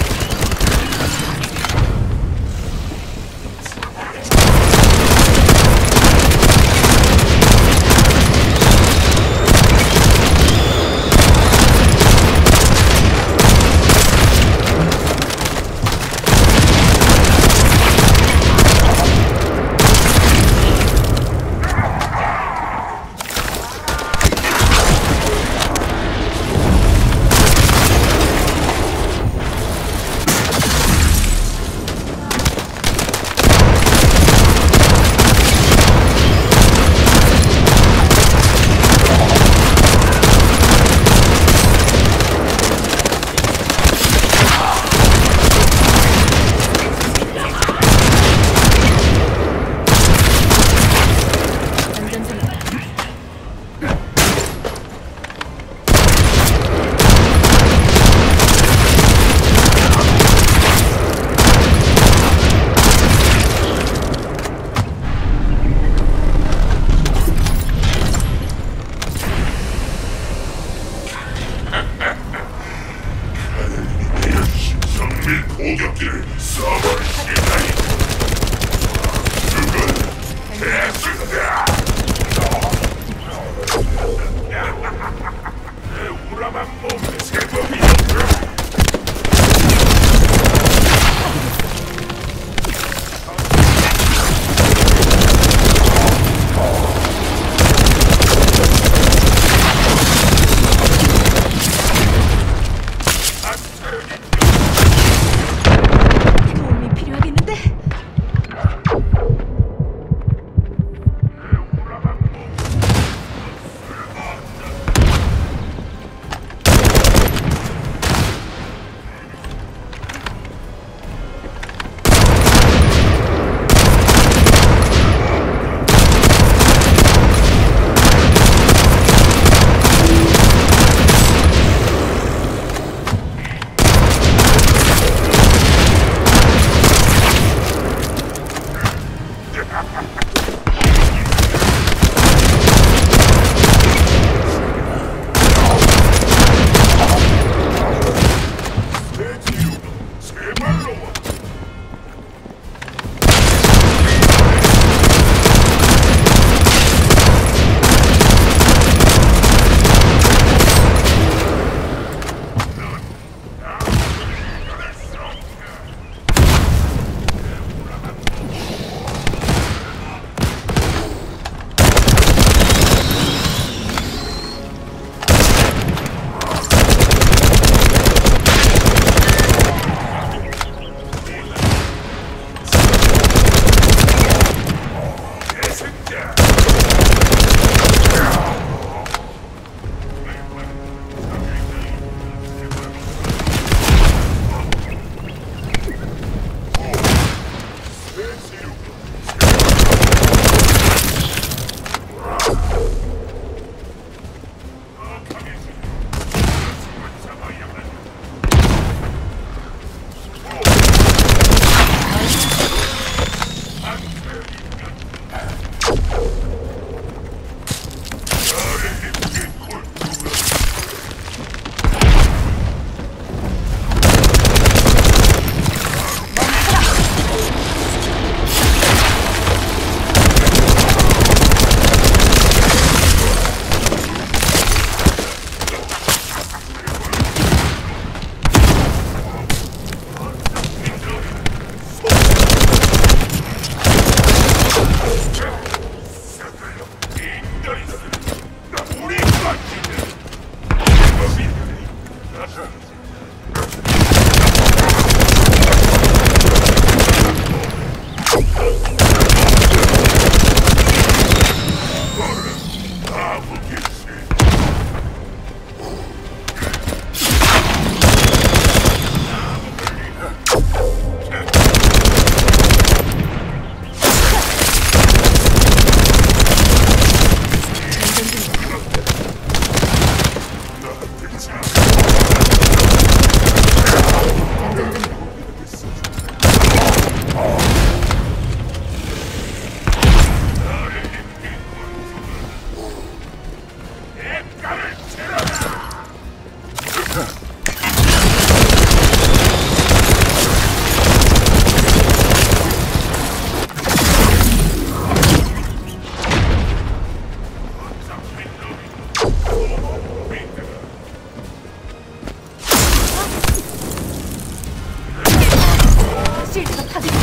공격기를 써버릴 시간이 그건 대승다. 내 우람한 몸에 제법이 없다. 실드가 터지고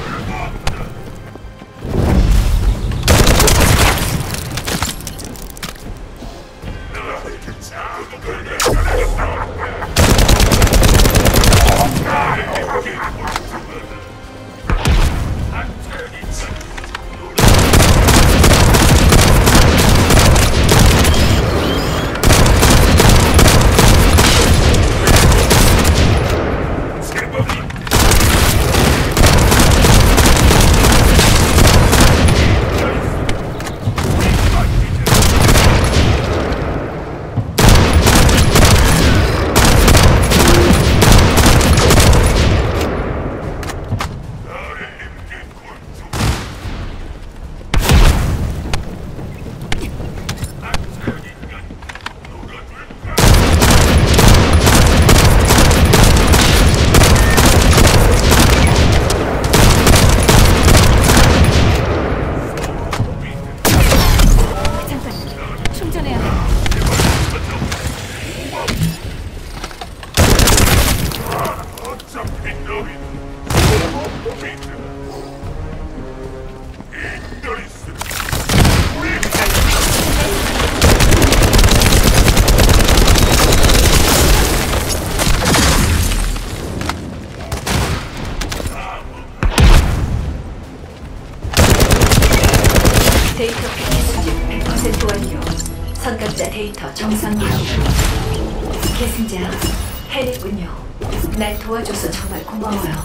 데이터 패킷 수집 100% 완료. 선각자 데이터 정상 확인. 계승자, 해냈군요. 날 도와줘서 정말 고마워요.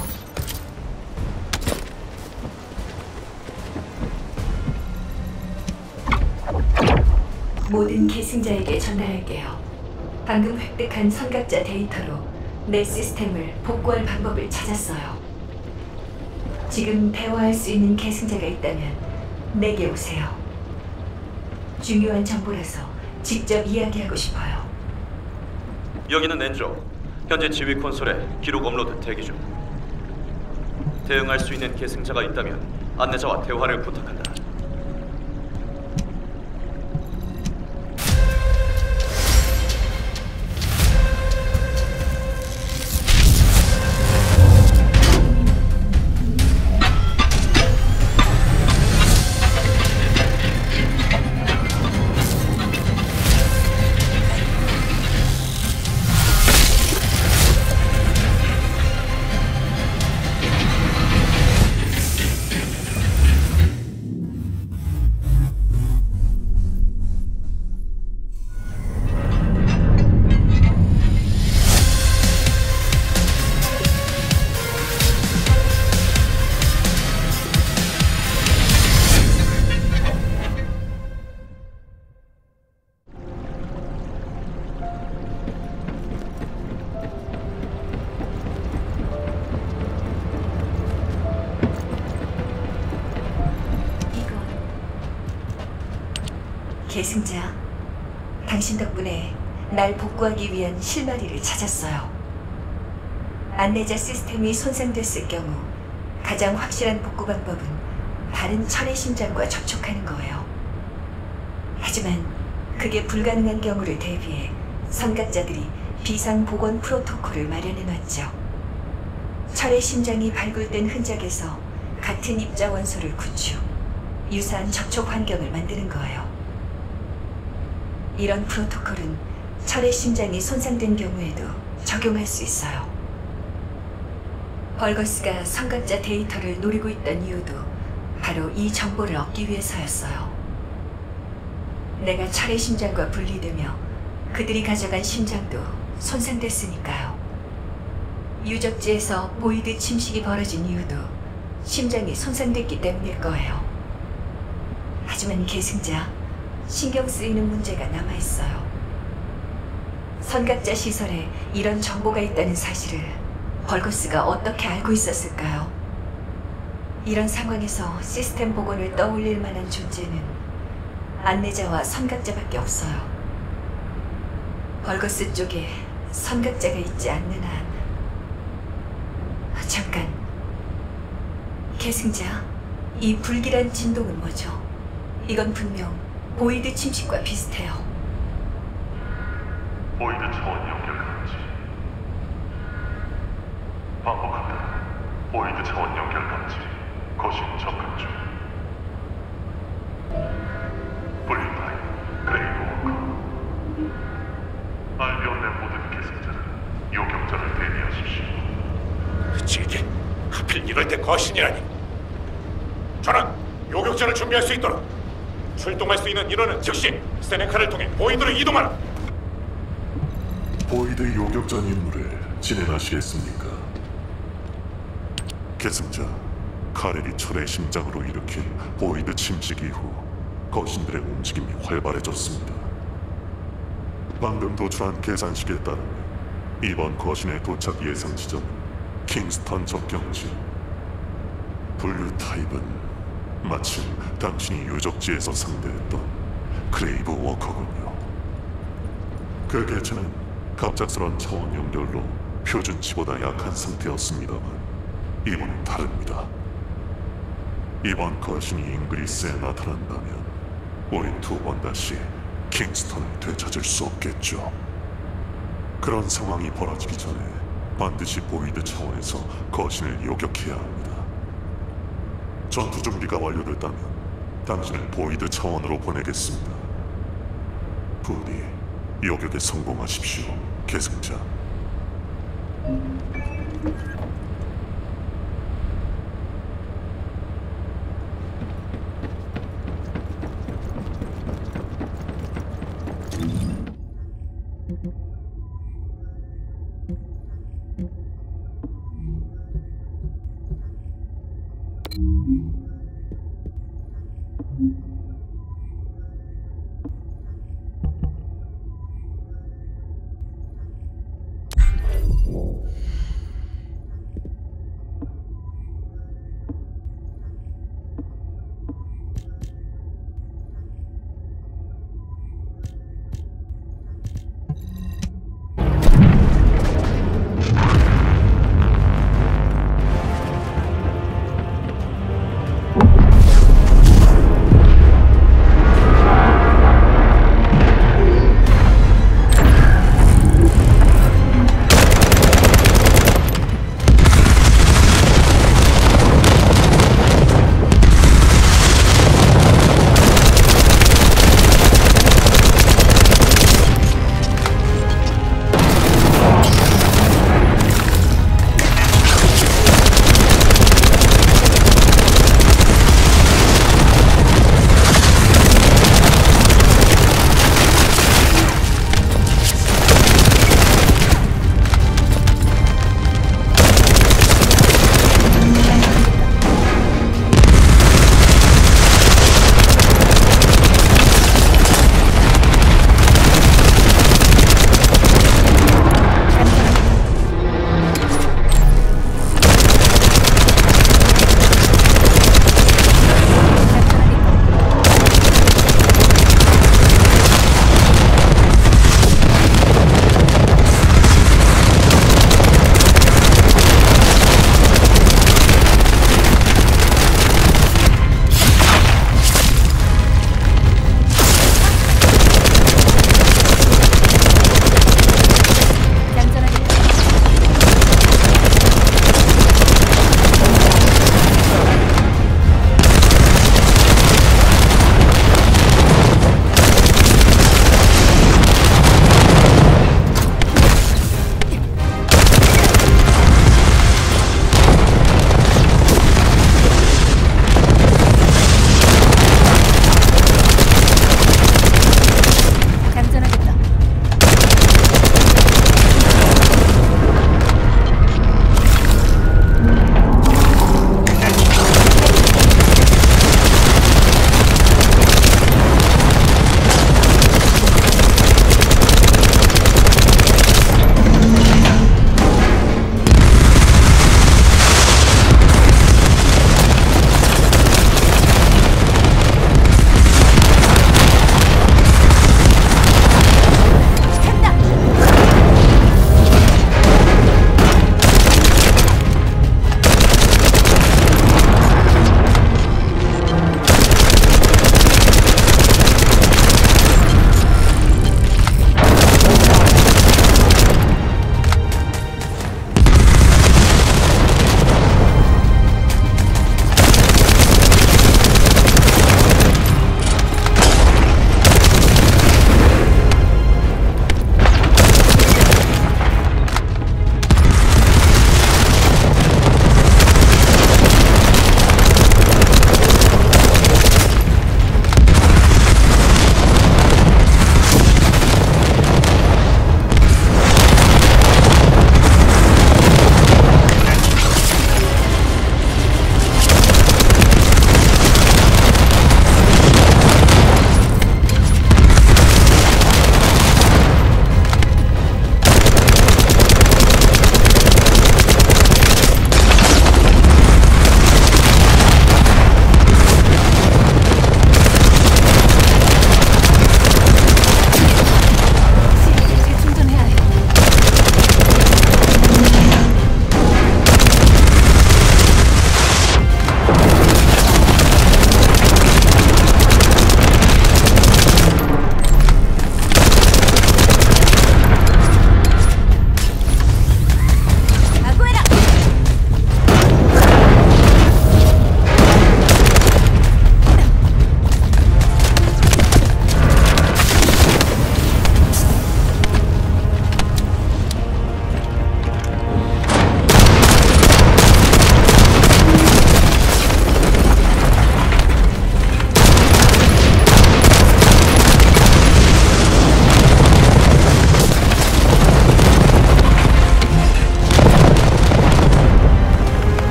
모든 계승자에게 전달할게요. 방금 획득한 선각자 데이터로 내 시스템을 복구할 방법을 찾았어요. 지금 대화할 수 있는 계승자가 있다면 내게 오세요. 중요한 정보라서 직접 이야기하고 싶어요. 여기는 엔조. 현재 지휘 콘솔에 기록 업로드 대기 중. 대응할 수 있는 계승자가 있다면 안내자와 대화를 부탁한다. 계승자, 당신 덕분에 날 복구하기 위한 실마리를 찾았어요. 안내자 시스템이 손상됐을 경우 가장 확실한 복구 방법은 다른 철의 심장과 접촉하는 거예요. 하지만 그게 불가능한 경우를 대비해 선각자들이 비상 복원 프로토콜을 마련해놨죠. 철의 심장이 발굴된 흔적에서 같은 입자 원소를 구축, 유사한 접촉 환경을 만드는 거예요. 이런 프로토콜은 철의 심장이 손상된 경우에도 적용할 수 있어요. 벌거스가 선각자 데이터를 노리고 있던 이유도 바로 이 정보를 얻기 위해서였어요. 내가 철의 심장과 분리되며 그들이 가져간 심장도 손상됐으니까요. 유적지에서 보이드 침식이 벌어진 이유도 심장이 손상됐기 때문일 거예요. 하지만 계승자, 신경 쓰이는 문제가 남아있어요. 선각자 시설에 이런 정보가 있다는 사실을 벌거스가 어떻게 알고 있었을까요? 이런 상황에서 시스템 복원을 떠올릴 만한 존재는 안내자와 선각자밖에 없어요. 벌거스 쪽에 선각자가 있지 않는 한. 잠깐. 계승자, 이 불길한 진동은 뭐죠? 이건 분명 보이드 침식과 비슷해요. 보이드 차원 연결 금지. 반복한다. 보이드 차원 연결 감지. 거신 접근 중. 블리파이, 그레이브 워커. 알비온 내 모든 계승자는 요격전을 대비하십시오. 제게 하필 이럴 때 거신이라니. 전원 요격전을 준비할 수 있도록 출동할 수 있는 인원은 즉시 세네카를 통해 보이드로 이동하라. 보이드 요격전 임무를 진행하시겠습니까? 계승자 카렐이 철의 심장으로 일으킨 보이드 침식 이후 거신들의 움직임이 활발해졌습니다. 방금 도출한 계산식에 따르면 이번 거신의 도착 예상 지점은 킹스턴 접경지. 블루 타입은 마침 당신이 유적지에서 상대했던 그레이브 워커군요. 그 개체는 갑작스런 차원 연결로 표준치보다 약한 상태였습니다만 이번엔 다릅니다. 이번 거신이 잉그리스에 나타난다면 우린 두 번 다시 킹스턴을 되찾을 수 없겠죠. 그런 상황이 벌어지기 전에 반드시 보이드 차원에서 거신을 요격해야 합니다. 전투 준비가 완료됐다면 당신을 보이드 차원으로 보내겠습니다. 부디 요격에 성공하십시오, 계승자.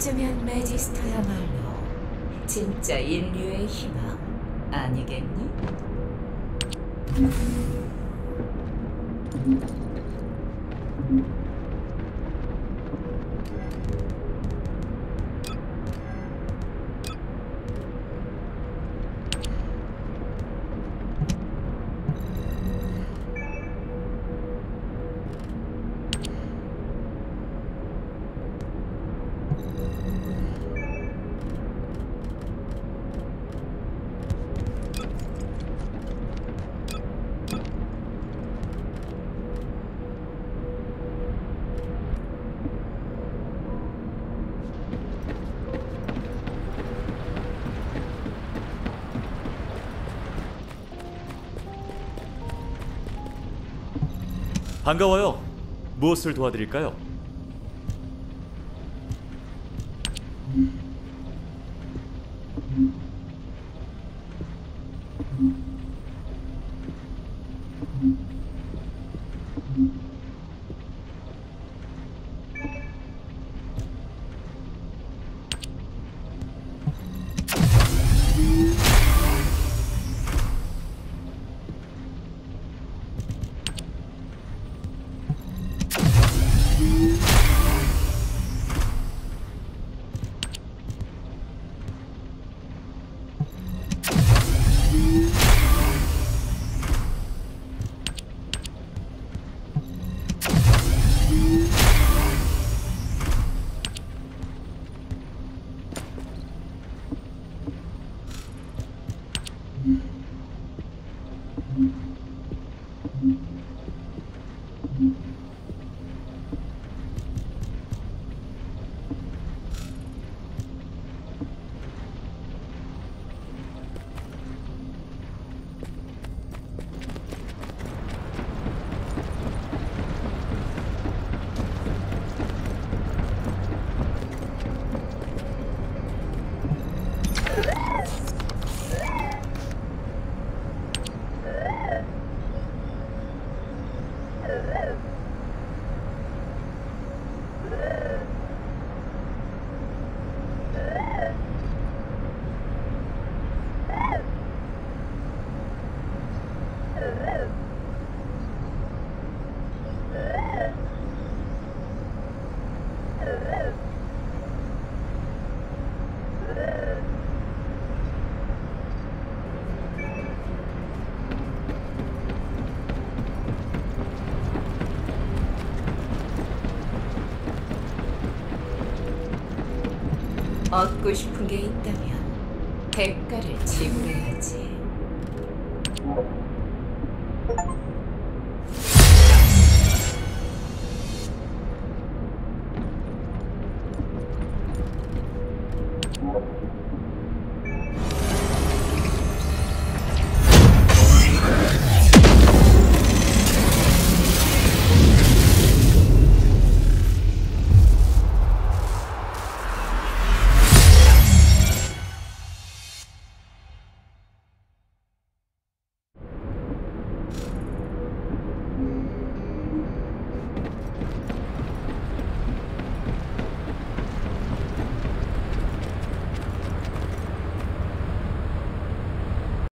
어쩌면 매지스터야말로 진짜 인류의 희망 아니겠니? 반가워요. 무엇을 도와드릴까요? 얻고 싶은 게 있다면 대가를 지불해야지.